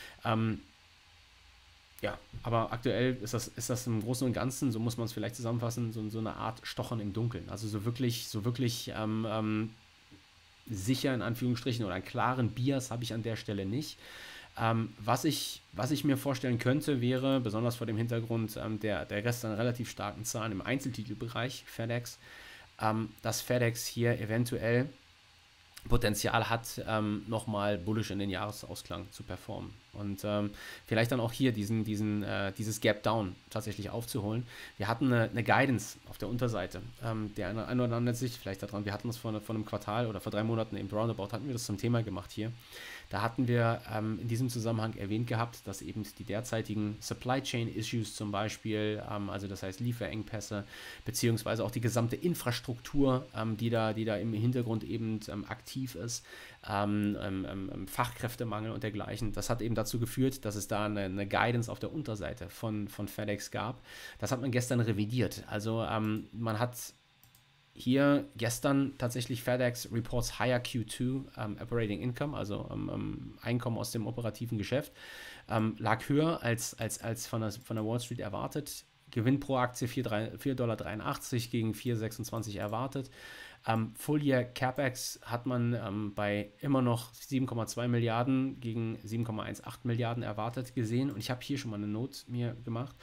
Ja, aber aktuell ist das im Großen und Ganzen, so muss man es vielleicht zusammenfassen, so eine Art Stochern im Dunkeln. Also so wirklich sicher in Anführungsstrichen oder einen klaren Bias habe ich an der Stelle nicht. Was ich mir vorstellen könnte, wäre, besonders vor dem Hintergrund der gestern relativ starken Zahlen im Einzeltitelbereich FedEx, dass FedEx hier eventuell Potenzial hat, nochmal bullish in den Jahresausklang zu performen. Und vielleicht dann auch hier dieses Gap Down tatsächlich aufzuholen. Wir hatten eine Guidance auf der Unterseite. Der eine oder andere erinnert sich vielleicht daran, wir hatten das vor einem Quartal oder vor 3 Monaten im Roundabout, hatten wir das zum Thema gemacht hier. Da hatten wir in diesem Zusammenhang erwähnt gehabt, dass eben die derzeitigen Supply Chain Issues zum Beispiel, also das heißt Lieferengpässe, beziehungsweise auch die gesamte Infrastruktur, die da im Hintergrund eben aktiv ist, Fachkräftemangel und dergleichen, das hat eben dazu geführt, dass es da eine Guidance auf der Unterseite von FedEx gab. Das hat man gestern revidiert. Also man hat hier gestern tatsächlich FedEx reports higher Q2 Operating Income, also Einkommen aus dem operativen Geschäft, lag höher als von der Wall Street erwartet. Gewinn pro Aktie $4,83 gegen 4,26 erwartet. Full Year CapEx hat man bei immer noch 7,2 Milliarden gegen 7,18 Milliarden erwartet gesehen. Und ich habe hier schon mal eine Note mir gemacht.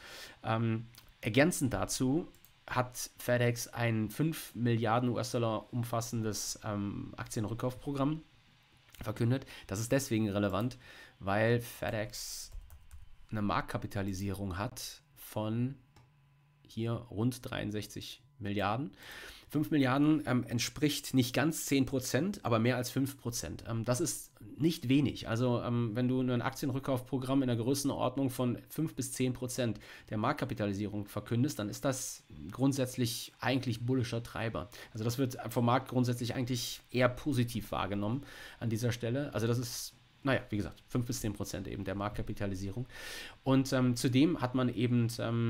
Ergänzend dazu hat FedEx ein 5 Milliarden US-Dollar umfassendes Aktienrückkaufprogramm verkündet. Das ist deswegen relevant, weil FedEx eine Marktkapitalisierung hat von hier rund 63 Milliarden. 5 Milliarden entspricht nicht ganz 10%, aber mehr als 5%. Das ist nicht wenig. Also wenn du ein Aktienrückkaufprogramm in der Größenordnung von 5 bis 10% der Marktkapitalisierung verkündest, dann ist das grundsätzlich eigentlich bullischer Treiber. Also das wird vom Markt grundsätzlich eigentlich eher positiv wahrgenommen an dieser Stelle. Also das ist, naja, wie gesagt, 5 bis 10% eben der Marktkapitalisierung. Und zudem hat man eben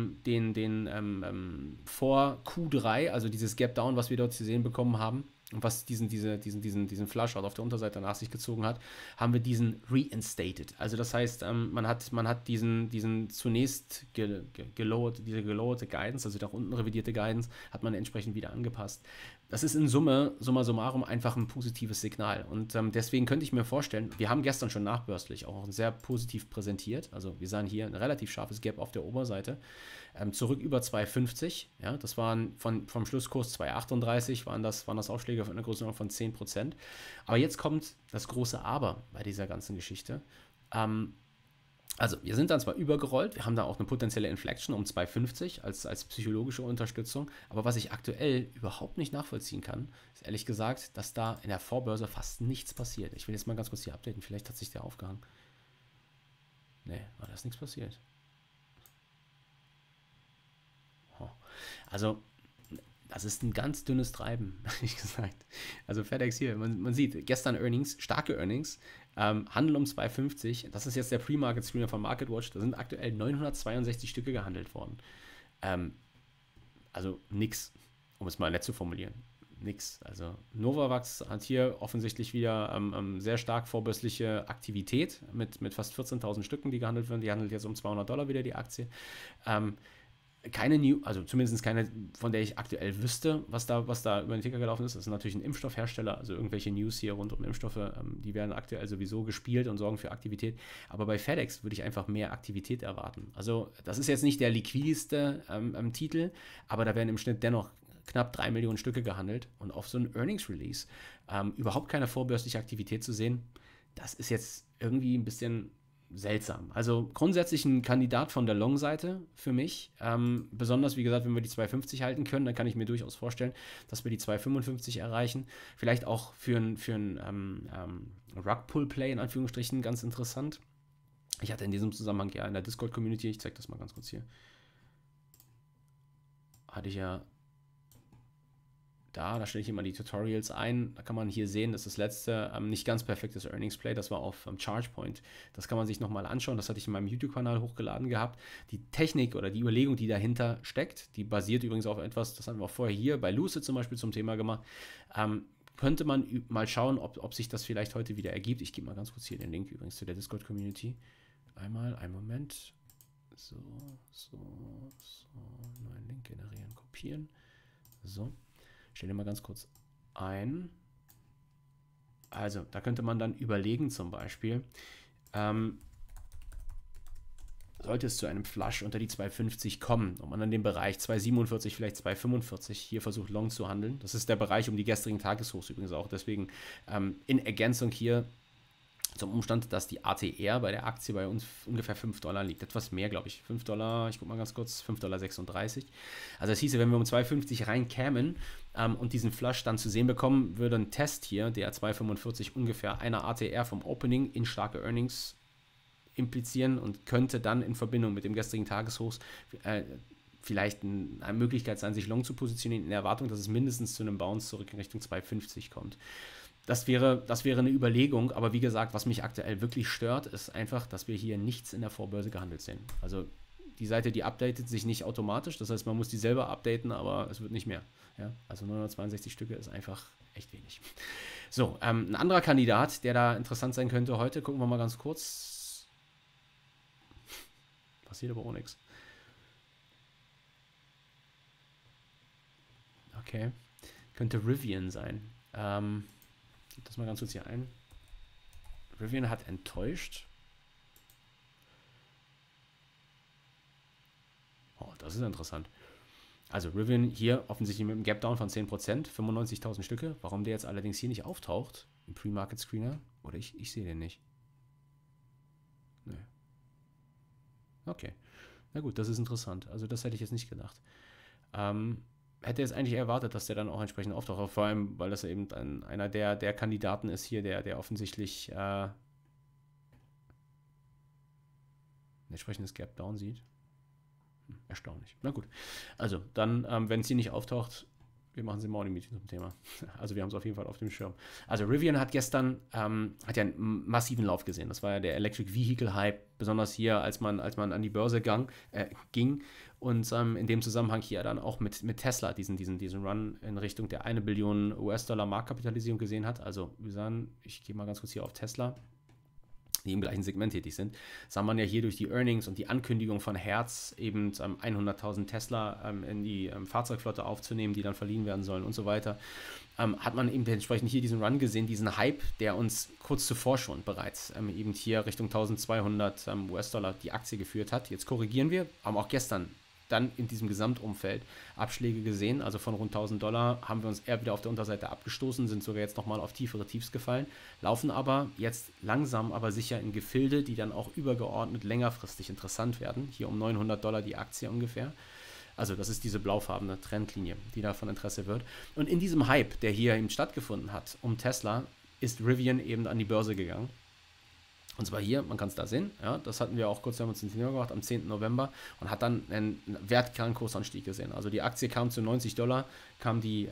vor Q3, also dieses Gap Down, was wir dort zu sehen bekommen haben, und was diesen Flushout auf der Unterseite nach sich gezogen hat, haben wir diesen reinstated. Also das heißt, man hat diesen zunächst gelowerte Guidance, also nach unten revidierte Guidance, hat man entsprechend wieder angepasst. Das ist in summa summarum einfach ein positives Signal. Und deswegen könnte ich mir vorstellen, wir haben gestern schon nachbörslich auch sehr positiv präsentiert. Also wir sahen hier ein relativ scharfes Gap auf der Oberseite. Zurück über 2,50. Ja, das waren vom Schlusskurs 2,38, waren das Aufschläge von einer Größenordnung von 10%. Aber jetzt kommt das große Aber bei dieser ganzen Geschichte. Also wir sind dann zwar übergerollt, wir haben da auch eine potenzielle Inflection um 2,50 als psychologische Unterstützung, aber was ich aktuell überhaupt nicht nachvollziehen kann, ist ehrlich gesagt, dass da in der Vorbörse fast nichts passiert. Ich will jetzt mal ganz kurz hier updaten, vielleicht hat sich der aufgehangen. Nee, da ist nichts passiert. Also das ist ein ganz dünnes Treiben, ehrlich gesagt. Also FedEx hier, man sieht, gestern starke Earnings, Handel um 2,50. Das ist jetzt der Pre-Market-Screener von MarketWatch. Da sind aktuell 962 Stücke gehandelt worden. Also nix, um es mal nett zu formulieren. Nix. Also Novavax hat hier offensichtlich wieder sehr stark vorbörsliche Aktivität mit fast 14.000 Stücken, die gehandelt werden. Die handelt jetzt um $200 wieder die Aktie. Keine also zumindest keine, von der ich aktuell wüsste, was da über den Ticker gelaufen ist. Das ist natürlich ein Impfstoffhersteller, also irgendwelche News hier rund um Impfstoffe, die werden aktuell sowieso gespielt und sorgen für Aktivität. Aber bei FedEx würde ich einfach mehr Aktivität erwarten. Also das ist jetzt nicht der liquideste Titel, aber da werden im Schnitt dennoch knapp 3 Millionen Stücke gehandelt und auf so ein Earnings Release überhaupt keine vorbörsliche Aktivität zu sehen, das ist jetzt irgendwie ein bisschen seltsam. Also grundsätzlich ein Kandidat von der Long-Seite für mich. Besonders, wie gesagt, wenn wir die 250 halten können, dann kann ich mir durchaus vorstellen, dass wir die 255 erreichen. Vielleicht auch für ein Rug-Pull-Play in Anführungsstrichen ganz interessant. Ich hatte in diesem Zusammenhang ja in der Discord-Community, ich zeige das mal ganz kurz hier, hatte ich ja da stelle ich immer die Tutorials ein. Da kann man hier sehen, dass das letzte nicht ganz perfektes Earnings Play, das war auf ChargePoint. Das kann man sich nochmal anschauen. Das hatte ich in meinem YouTube-Kanal hochgeladen gehabt. Die Technik oder die Überlegung, die dahinter steckt, die basiert übrigens auf etwas, das hatten wir auch vorher hier bei Lucid zum Beispiel zum Thema gemacht. Könnte man mal schauen, ob sich das vielleicht heute wieder ergibt. Ich gebe mal ganz kurz hier den Link übrigens zu der Discord-Community. Einmal, einen Moment. So. Neuen Link generieren, kopieren. So. Ich stelle mal ganz kurz ein. Also, da könnte man dann überlegen zum Beispiel, sollte es zu einem Flush unter die 250 kommen und man dann den Bereich 247, vielleicht 245 hier versucht long zu handeln. Das ist der Bereich um die gestrigen Tageshochs übrigens auch. Deswegen in Ergänzung hier zum Umstand, dass die ATR bei der Aktie bei uns ungefähr $5 liegt. Etwas mehr, glaube ich. $5, ich gucke mal ganz kurz, $5,36. Also das hieße, wenn wir um 2,50 reinkämen und diesen Flush dann zu sehen bekommen, würde ein Test hier, der 2,45 ungefähr einer ATR vom Opening in starke Earnings implizieren und könnte dann in Verbindung mit dem gestrigen Tageshochs vielleicht eine Möglichkeit sein, sich long zu positionieren, in der Erwartung, dass es mindestens zu einem Bounce zurück in Richtung 2,50 kommt. Das wäre eine Überlegung, aber wie gesagt, was mich aktuell wirklich stört, ist einfach, dass wir hier nichts in der Vorbörse gehandelt sehen. Also die Seite, die updatet sich nicht automatisch, das heißt, man muss die selber updaten, aber es wird nicht mehr. Ja? Also 962 Stücke ist einfach echt wenig. So, ein anderer Kandidat, der da interessant sein könnte heute, gucken wir mal ganz kurz. Passiert aber auch nichts. Okay, könnte Rivian sein. Das mal ganz kurz hier ein. Rivian hat enttäuscht. Oh, das ist interessant. Also Rivian hier offensichtlich mit einem Gap Down von 10%, 95.000 Stücke. Warum der jetzt allerdings hier nicht auftaucht im Pre-Market Screener? Oder ich sehe den nicht. Nee. Okay. Na gut, das ist interessant. Also das hätte ich jetzt nicht gedacht. Hätte jetzt eigentlich erwartet, dass der dann auch entsprechend auftaucht, vor allem, weil das eben einer der Kandidaten ist hier, der offensichtlich ein entsprechendes Gap Down sieht. Erstaunlich. Na gut. Also, dann, wenn es hier nicht auftaucht, wir machen sie Morning Meeting zum Thema. Also, wir haben es auf jeden Fall auf dem Schirm. Also, Rivian hat gestern hat ja einen massiven Lauf gesehen. Das war ja der Electric Vehicle Hype, besonders hier, als man an die Börse ging. Und in dem Zusammenhang hier dann auch mit Tesla diesen Run in Richtung der 1 Billion US-Dollar Marktkapitalisierung gesehen hat. Also, wir sahen, ich gehe mal ganz kurz hier auf Tesla, die im gleichen Segment tätig sind, sah man ja hier durch die Earnings und die Ankündigung von Hertz eben 100.000 Tesla in die Fahrzeugflotte aufzunehmen, die dann verliehen werden sollen und so weiter, hat man eben entsprechend hier diesen Run gesehen, diesen Hype, der uns kurz zuvor schon bereits eben hier Richtung 1200 US-Dollar die Aktie geführt hat. Jetzt korrigieren wir, haben auch gestern dann in diesem Gesamtumfeld Abschläge gesehen, also von rund $1.000 haben wir uns eher wieder auf der Unterseite abgestoßen, sind sogar jetzt nochmal auf tiefere Tiefs gefallen, laufen aber jetzt langsam, aber sicher in Gefilde, die dann auch übergeordnet längerfristig interessant werden, hier um $900 die Aktie ungefähr. Also das ist diese blaufarbene Trendlinie, die da von Interesse wird. Und in diesem Hype, der hier eben stattgefunden hat, um Tesla, ist Rivian eben an die Börse gegangen. Und zwar hier, man kann es da sehen, ja, das hatten wir auch kurz, wir haben uns den Thema gemacht, am 10. November und hat dann einen vertikalen Kursanstieg gesehen. Also die Aktie kam zu $90, kam die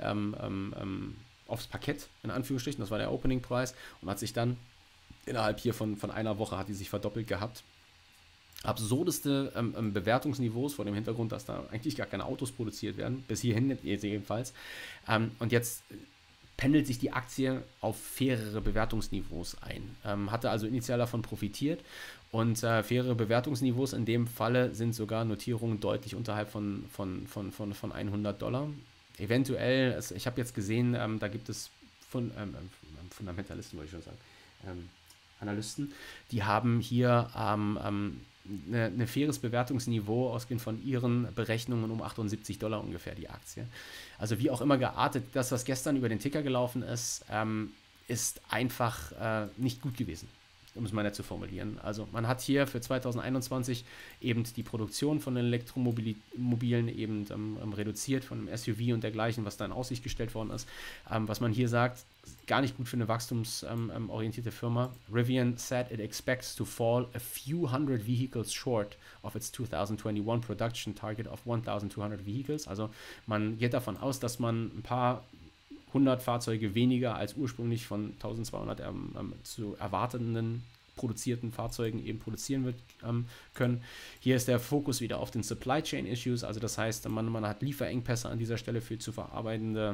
aufs Parkett, in Anführungsstrichen, das war der Opening-Preis und hat sich dann innerhalb hier von einer Woche hat die sich verdoppelt gehabt. Absurdeste Bewertungsniveaus vor dem Hintergrund, dass da eigentlich gar keine Autos produziert werden, bis hierhin jedenfalls. Und jetzt pendelt sich die Aktie auf fairere Bewertungsniveaus ein. Hatte also initial davon profitiert und faire Bewertungsniveaus in dem Falle sind sogar Notierungen deutlich unterhalb von $100. Eventuell, ich habe jetzt gesehen, da gibt es Fundamentalisten, würde ich schon sagen, Analysten, die haben hier ein faires Bewertungsniveau, ausgehend von ihren Berechnungen, um $78 ungefähr die Aktie. Also wie auch immer geartet, das, was gestern über den Ticker gelaufen ist, ist einfach nicht gut gewesen, um es mal nett zu formulieren. Also man hat hier für 2021 eben die Produktion von Elektromobilen eben reduziert, von einem SUV und dergleichen, was da in Aussicht gestellt worden ist. Was man hier sagt, gar nicht gut für eine wachstumsorientierte Firma. Rivian said it expects to fall a few hundred vehicles short of its 2021 production target of 1,200 vehicles. Also man geht davon aus, dass man ein paar 100 Fahrzeuge weniger als ursprünglich von 1200 zu erwartenden produzierten Fahrzeugen eben produzieren wird können. Hier ist der Fokus wieder auf den Supply Chain Issues, also das heißt, man hat Lieferengpässe an dieser Stelle für zu verarbeitende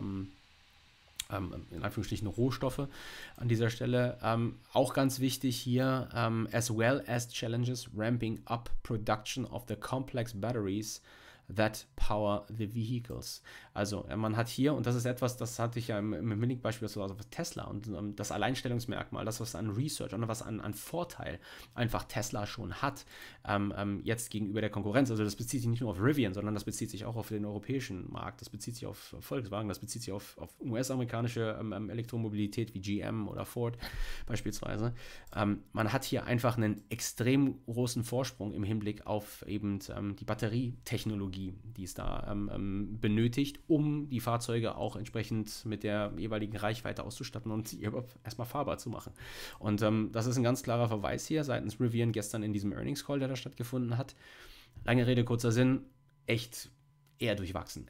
in Anführungsstrichen Rohstoffe an dieser Stelle. Auch ganz wichtig hier, as well as challenges ramping up production of the complex batteries that power the vehicles. Also man hat hier, und das ist etwas, das hatte ich ja im Mini-Beispiel also Tesla und das Alleinstellungsmerkmal, das was an Research und was an Vorteil einfach Tesla schon hat, jetzt gegenüber der Konkurrenz. Also das bezieht sich nicht nur auf Rivian, sondern das bezieht sich auch auf den europäischen Markt, das bezieht sich auf Volkswagen, das bezieht sich auf US-amerikanische Elektromobilität wie GM oder Ford beispielsweise. Man hat hier einfach einen extrem großen Vorsprung im Hinblick auf eben die Batterietechnologie, die es da benötigt, um die Fahrzeuge auch entsprechend mit der jeweiligen Reichweite auszustatten und sie erstmal fahrbar zu machen. Und das ist ein ganz klarer Verweis hier seitens Rivian gestern in diesem Earnings Call, der da stattgefunden hat. Lange Rede, kurzer Sinn, echt eher durchwachsen,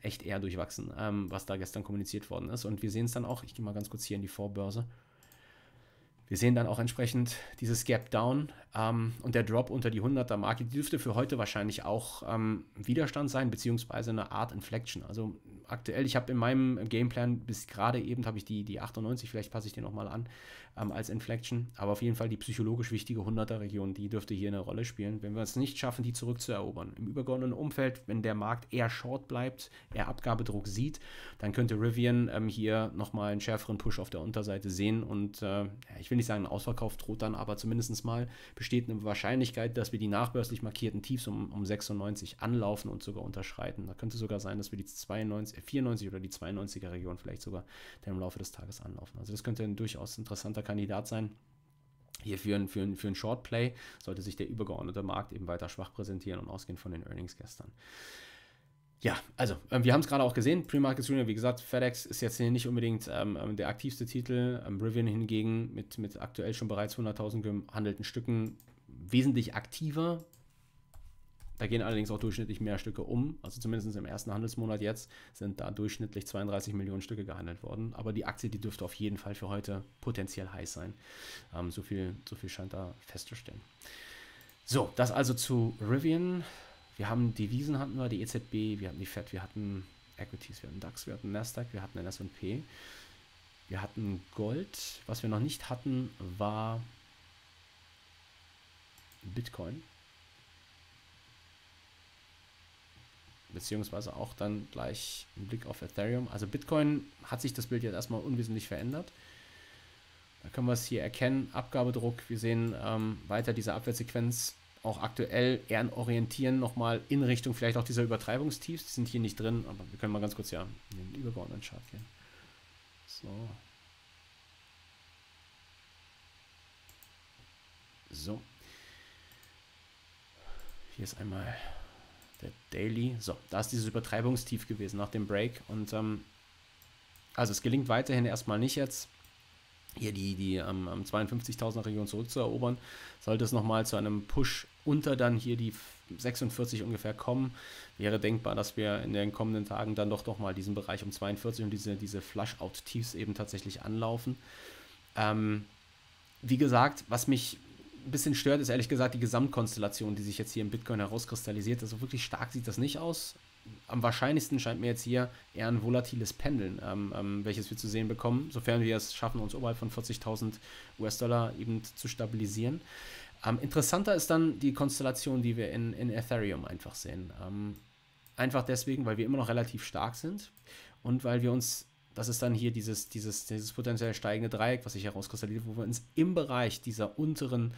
was da gestern kommuniziert worden ist. Und wir sehen es dann auch, ich gehe mal ganz kurz hier in die Vorbörse. Wir sehen dann auch entsprechend dieses Gap Down und der Drop unter die 100er-Marke, die dürfte für heute wahrscheinlich auch Widerstand sein, beziehungsweise eine Art Inflection. Also aktuell, ich habe in meinem Gameplan bis gerade eben, habe ich die 98, vielleicht passe ich den nochmal an, als Inflection. Aber auf jeden Fall die psychologisch wichtige 100er-Region, die dürfte hier eine Rolle spielen. Wenn wir es nicht schaffen, die zurückzuerobern, im übergeordneten Umfeld, wenn der Markt eher short bleibt, eher Abgabedruck sieht, dann könnte Rivian hier nochmal einen schärferen Push auf der Unterseite sehen und ich will nicht sagen, ein Ausverkauf droht dann, aber zumindest mal besteht eine Wahrscheinlichkeit, dass wir die nachbörslich markierten Tiefs um 96 anlaufen und sogar unterschreiten. Da könnte sogar sein, dass wir die 94 oder die 92er Region vielleicht sogar dann im Laufe des Tages anlaufen. Also das könnte ein durchaus interessanter Kandidat sein. Hier für ein Short Play sollte sich der übergeordnete Markt eben weiter schwach präsentieren und ausgehend von den Earnings gestern. Ja, also wir haben es gerade auch gesehen, Pre-Market Screener, wie gesagt, FedEx ist jetzt hier nicht unbedingt der aktivste Titel, Rivian hingegen mit aktuell schon bereits 100.000 gehandelten Stücken wesentlich aktiver. Da gehen allerdings auch durchschnittlich mehr Stücke um, also zumindest im ersten Handelsmonat jetzt sind da durchschnittlich 32 Millionen Stücke gehandelt worden, aber die Aktie, die dürfte auf jeden Fall für heute potenziell heiß sein. So viel scheint da festzustellen. So, das also zu Rivian. Wir haben Devisen, hatten wir, die EZB, wir hatten die FED, wir hatten Equities, wir hatten DAX, wir hatten Nasdaq, wir hatten den S&P, wir hatten Gold. Was wir noch nicht hatten, war Bitcoin. Beziehungsweise auch dann gleich ein Blick auf Ethereum. Also Bitcoin hat sich das Bild jetzt erstmal unwesentlich verändert. Da können wir es hier erkennen, Abgabedruck, wir sehen weiter diese Abwärtssequenz. Auch aktuell eher ein Orientieren nochmal in Richtung vielleicht auch dieser Übertreibungstiefs. Die sind hier nicht drin, aber wir können mal ganz kurz ja in den übergeordneten Chart gehen. So. Hier ist einmal der Daily. So, da ist dieses Übertreibungstief gewesen nach dem Break. Und also es gelingt weiterhin erstmal nicht jetzt, hier die 52.000er Region zurückzuerobern. Sollte es nochmal zu einem Push unter dann hier die 46 ungefähr kommen, wäre denkbar, dass wir in den kommenden Tagen dann doch nochmal diesen Bereich um 42 und diese Flush-Out-Tiefs eben tatsächlich anlaufen. Wie gesagt, was mich ein bisschen stört, ist ehrlich gesagt die Gesamtkonstellation, die sich jetzt hier im Bitcoin herauskristallisiert. Also wirklich stark sieht das nicht aus. Am wahrscheinlichsten scheint mir jetzt hier eher ein volatiles Pendeln, welches wir zu sehen bekommen, sofern wir es schaffen, uns oberhalb von 40.000 US-Dollar eben zu stabilisieren. Interessanter ist dann die Konstellation, die wir in Ethereum einfach sehen. Einfach deswegen, weil wir immer noch relativ stark sind und weil wir uns das ist dann hier dieses potenziell steigende Dreieck, was sich herauskristallisiert, wo wir uns im Bereich dieser unteren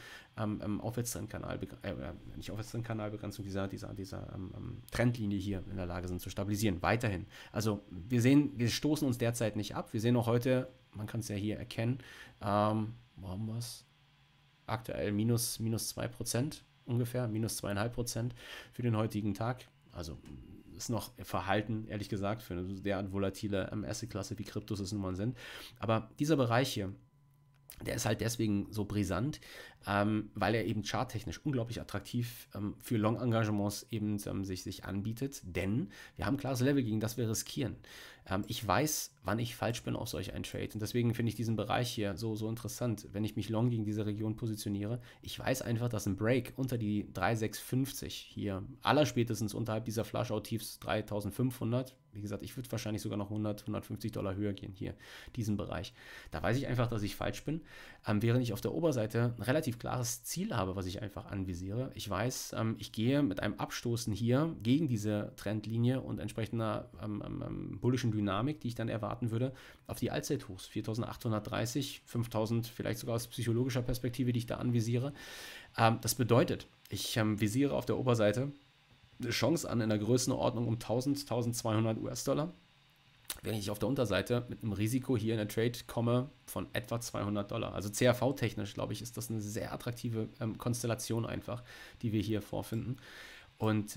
nicht Aufwärtstrendkanalbegrenzung, dieser Trendlinie hier in der Lage sind zu stabilisieren. Weiterhin. Also wir sehen, wir stoßen uns derzeit nicht ab. Wir sehen auch heute, man kann es ja hier erkennen, wo haben wir es? Aktuell minus 2% ungefähr, minus 2,5% für den heutigen Tag. Also ist noch verhalten, ehrlich gesagt, für eine derart volatile Asset-Klasse wie Kryptos es nun mal sind. Aber dieser Bereich hier, der ist halt deswegen so brisant, weil er eben charttechnisch unglaublich attraktiv für Long-Engagements eben sich anbietet, denn wir haben ein klares Level, gegen das wir riskieren. Ich weiß, wann ich falsch bin auf solch einen Trade und deswegen finde ich diesen Bereich hier so interessant, wenn ich mich long gegen diese Region positioniere. Ich weiß einfach, dass ein Break unter die 3,650 hier, allerspätestens unterhalb dieser Flush-Out-Tiefs 3.500, wie gesagt, ich würde wahrscheinlich sogar noch $150 höher gehen hier, diesen Bereich. Da weiß ich einfach, dass ich falsch bin, während ich auf der Oberseite ein relativ klares Ziel habe, was ich einfach anvisiere. Ich weiß, ich gehe mit einem Abstoßen hier gegen diese Trendlinie und entsprechender bullischen Dynamik, die ich dann erwarten würde, auf die Allzeithochs 4.830, 5.000 vielleicht sogar aus psychologischer Perspektive, die ich da anvisiere. Das bedeutet, ich visiere auf der Oberseite eine Chance an in der Größenordnung um 1.200 US-Dollar, wenn ich auf der Unterseite mit einem Risiko hier in der Trade komme von etwa $200. Also CAV-technisch, glaube ich, ist das eine sehr attraktive Konstellation einfach, die wir hier vorfinden. Und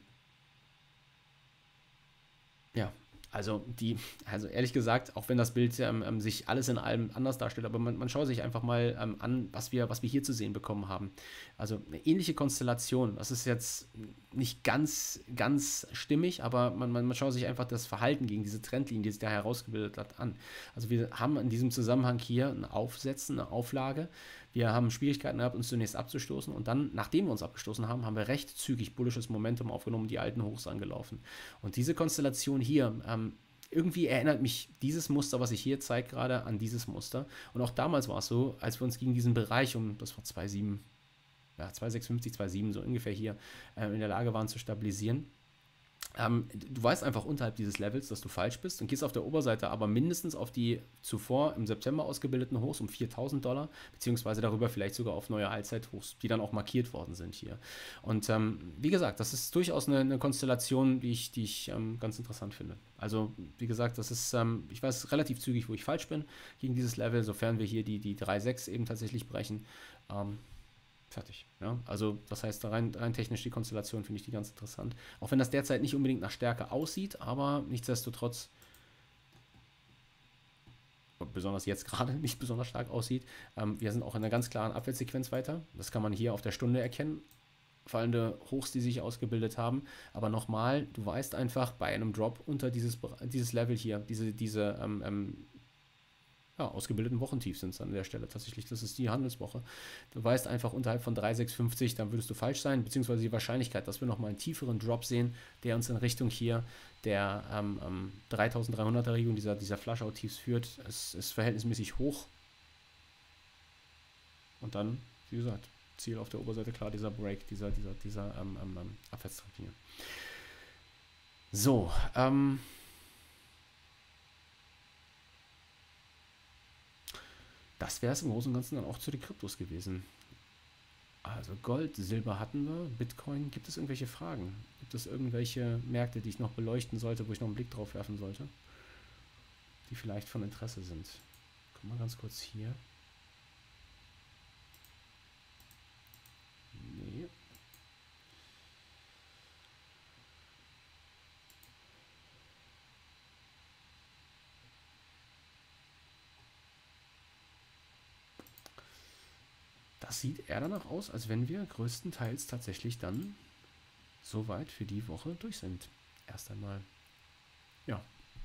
ja, also ehrlich gesagt, auch wenn das Bild sich alles in allem anders darstellt, aber man schaut sich einfach mal an, was wir hier zu sehen bekommen haben. Also eine ähnliche Konstellation, das ist jetzt nicht ganz stimmig, aber man schaut sich einfach das Verhalten gegen diese Trendlinie, die sich da herausgebildet hat, an. Also wir haben in diesem Zusammenhang hier ein Aufsetzen, eine Auflage. Wir haben Schwierigkeiten gehabt, uns zunächst abzustoßen und dann, nachdem wir uns abgestoßen haben, haben wir recht zügig bullisches Momentum aufgenommen, die alten Hochs angelaufen. Und diese Konstellation hier, irgendwie erinnert mich dieses Muster, was ich hier zeige, gerade an dieses Muster. Und auch damals war es so, als wir uns gegen diesen Bereich das war 2,7, ja, 2,650, 2,7 so ungefähr hier in der Lage waren zu stabilisieren. Du weißt einfach unterhalb dieses Levels, dass du falsch bist und gehst auf der Oberseite aber mindestens auf die zuvor im September ausgebildeten Hochs um $4.000, beziehungsweise darüber vielleicht sogar auf neue Allzeithochs, die dann auch markiert worden sind hier. Und wie gesagt, das ist durchaus eine Konstellation, die ich ganz interessant finde. Also wie gesagt, das ist, ich weiß relativ zügig, wo ich falsch bin gegen dieses Level, sofern wir hier die 3,6 eben tatsächlich brechen. Fertig. Ja? Also das heißt, rein technisch die Konstellation finde ich die ganz interessant. Auch wenn das derzeit nicht unbedingt nach Stärke aussieht, aber nichtsdestotrotz, besonders jetzt gerade nicht besonders stark aussieht. Wir sind auch in einer ganz klaren Abwärtssequenz weiter. Das kann man hier auf der Stunde erkennen. Fallende Hochs, die sich ausgebildet haben. Aber nochmal, du weißt einfach bei einem Drop unter dieses Level hier, diese ausgebildeten Wochentief sind es an der Stelle tatsächlich. Das ist die Handelswoche. Du weißt einfach unterhalb von 3,650, dann würdest du falsch sein, beziehungsweise die Wahrscheinlichkeit, dass wir nochmal einen tieferen Drop sehen, der uns in Richtung hier der 3.300er Region dieser Flush-Out-Tiefs führt, ist verhältnismäßig hoch. Und dann, wie gesagt, Ziel auf der Oberseite, klar, dieser Break, dieser Abwärtstrend. So, das wäre es im Großen und Ganzen dann auch zu den Kryptos gewesen. Also Gold, Silber hatten wir, Bitcoin. Gibt es irgendwelche Fragen? Gibt es irgendwelche Märkte, die ich noch beleuchten sollte, wo ich noch einen Blick drauf werfen sollte, die vielleicht von Interesse sind? Guck mal ganz kurz hier. Nee. Das sieht eher danach aus, als wenn wir größtenteils tatsächlich dann soweit für die Woche durch sind. Erst einmal. Ja.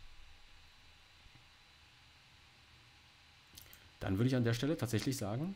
Dann würde ich an der Stelle tatsächlich sagen,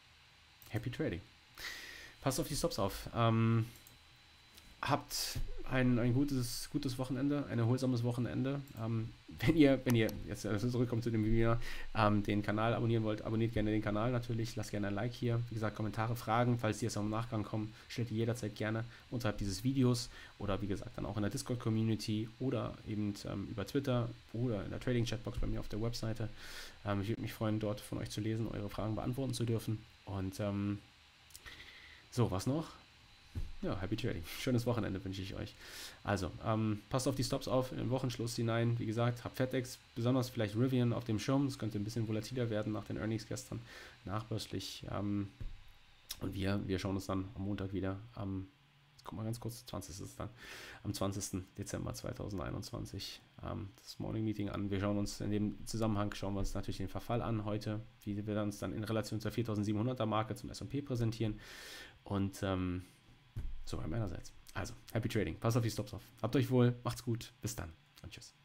Happy Trading. Passt auf die Stops auf. Habt ein gutes Wochenende, ein erholsames Wochenende. Wenn ihr jetzt zurückkommt zu dem Video, den Kanal abonnieren wollt, abonniert gerne den Kanal natürlich, lasst gerne ein Like hier. Wie gesagt, Kommentare, Fragen, falls die jetzt auch im Nachgang kommen, stellt ihr jederzeit gerne unterhalb dieses Videos oder wie gesagt dann auch in der Discord-Community oder eben über Twitter oder in der Trading-Chatbox bei mir auf der Webseite. Ich würde mich freuen, dort von euch zu lesen, eure Fragen beantworten zu dürfen. Und so, was noch? Ja, Happy Trading. Schönes Wochenende wünsche ich euch. Also, passt auf die Stops auf in den Wochenschluss hinein. Wie gesagt, habt FedEx, besonders vielleicht Rivian auf dem Schirm. Das könnte ein bisschen volatiler werden nach den Earnings gestern, nachbörslich. Und wir schauen uns dann am Montag wieder guck mal ganz kurz, 20. ist dann, am 20. Dezember 2021 das Morning Meeting an. Wir schauen uns in dem Zusammenhang, natürlich den Verfall an heute, wie wir uns dann in Relation zur 4700er Marke zum S&P präsentieren und so meinerseits. Also, Happy Trading, passt auf die Stops auf. Habt euch wohl, macht's gut, bis dann und tschüss.